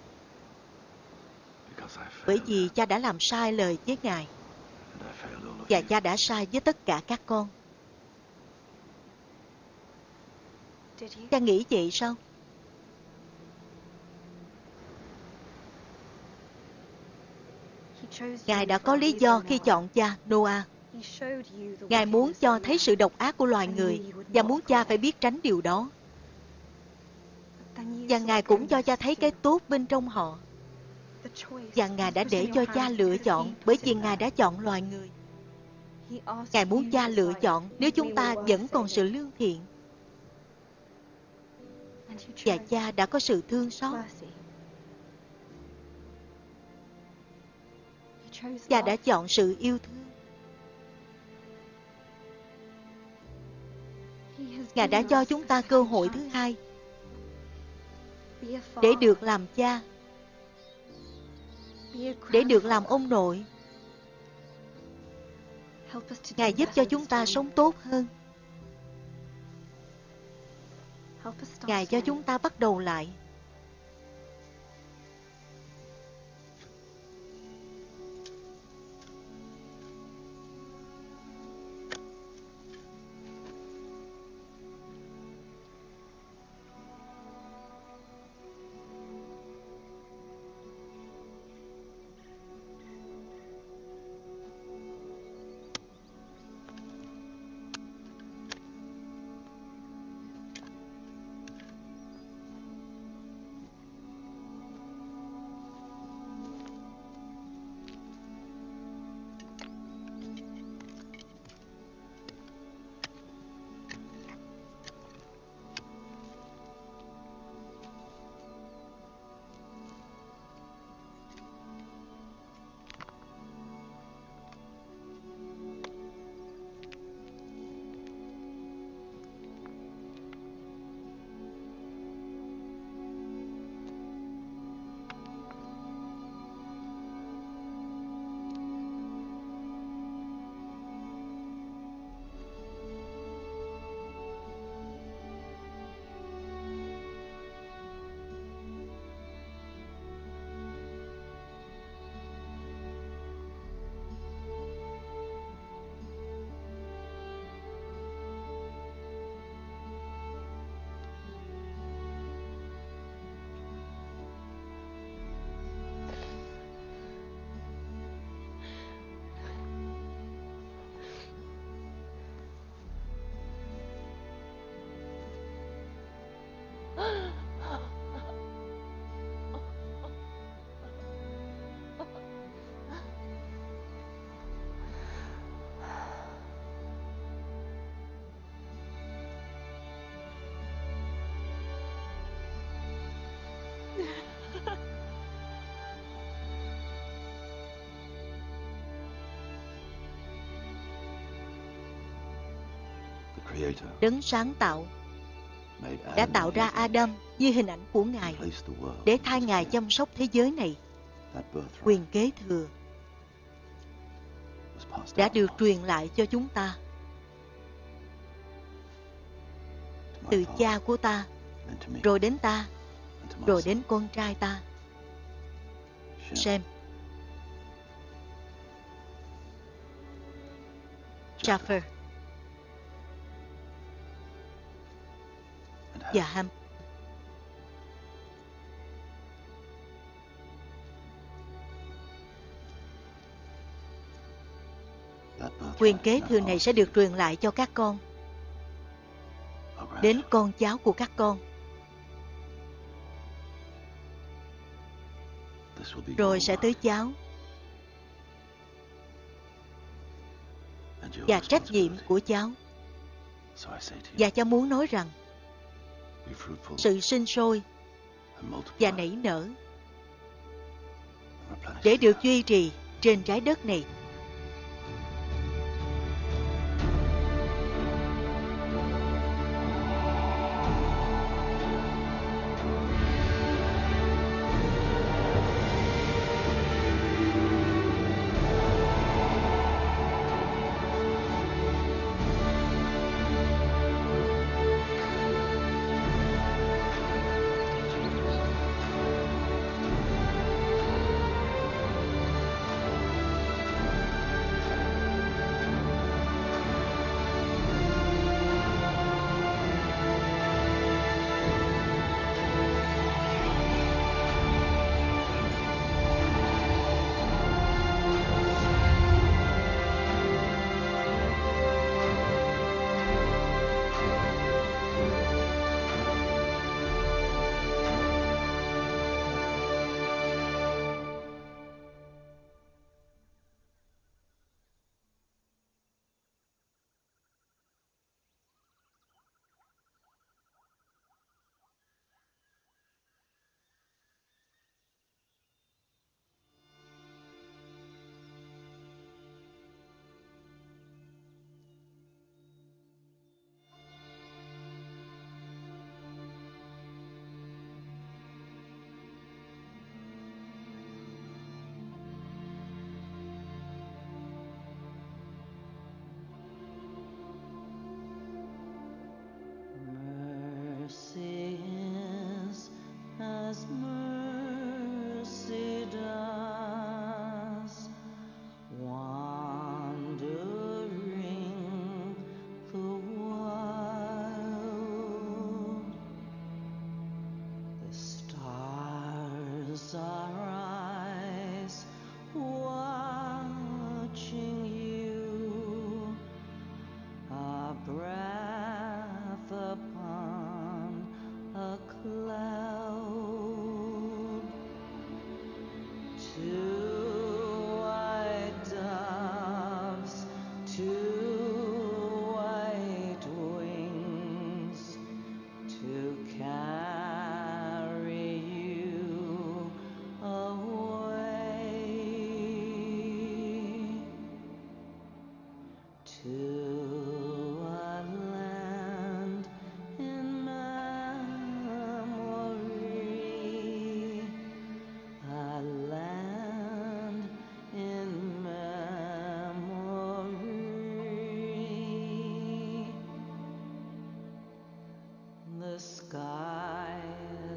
Bởi vì cha đã làm sai lời với Ngài, và cha đã sai với tất cả các con. Cha nghĩ vậy sao? Ngài đã có lý do khi chọn cha Noah. Ngài muốn cho thấy sự độc ác của loài người và muốn cha phải biết tránh điều đó. Và Ngài cũng cho cha thấy cái tốt bên trong họ. Và Ngài đã để cho cha lựa chọn bởi vì Ngài đã chọn loài người. Ngài muốn cha lựa chọn nếu chúng ta vẫn còn sự lương thiện. Và cha đã có sự thương xót. Cha đã chọn sự yêu thương. Ngài đã cho chúng ta cơ hội thứ hai để được làm cha, để được làm ông nội. Ngài giúp cho chúng ta sống tốt hơn. Ngài cho chúng ta bắt đầu lại. Đấng sáng tạo, đã tạo ra Adam như hình ảnh của Ngài để thay Ngài chăm sóc thế giới này. Quyền kế thừa đã được truyền lại cho chúng ta từ cha của ta, rồi đến ta, rồi đến con trai ta, Shem, Japheth và Ham. Quyền kế thừa này sẽ được truyền lại cho các con, đến con cháu của các con, rồi sẽ tới cháu, và trách nhiệm của cháu. Và cha muốn nói rằng sự sinh sôi và nảy nở để được duy trì trên trái đất này.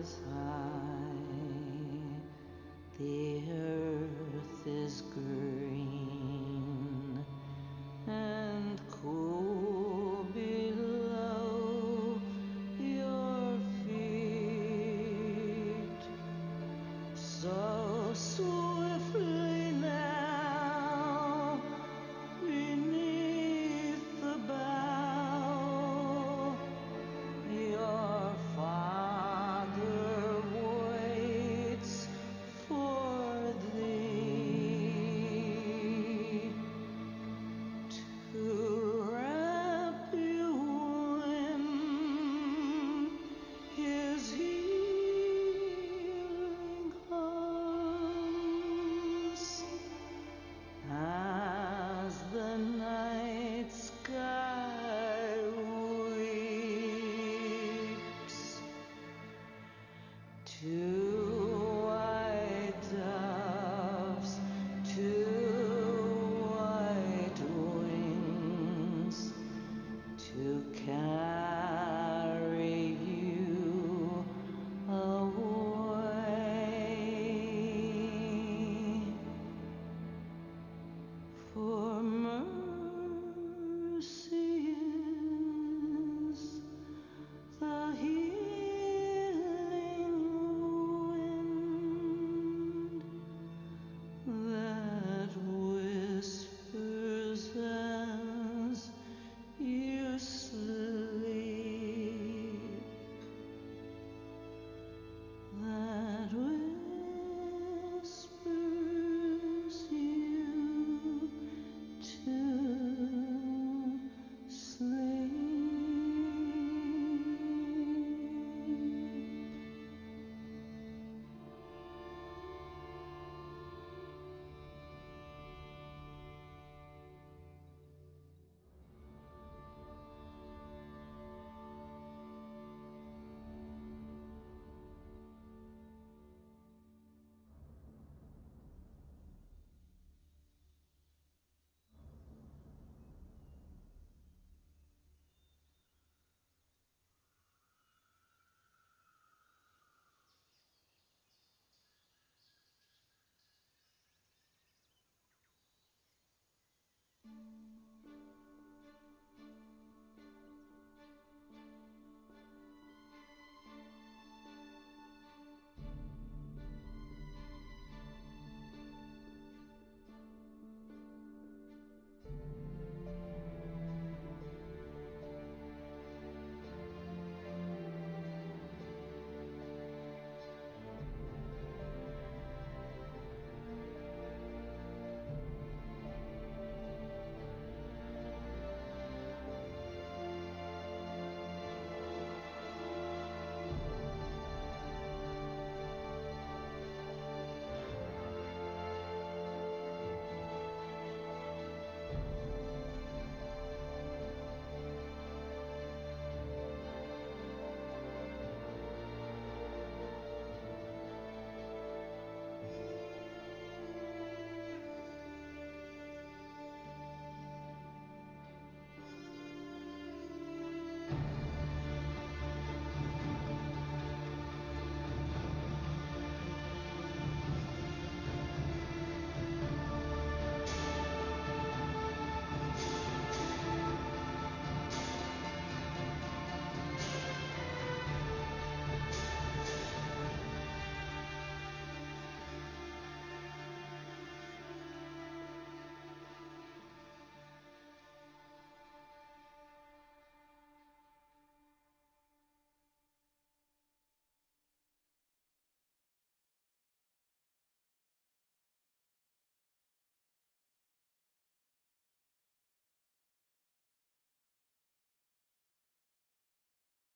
The earth is green.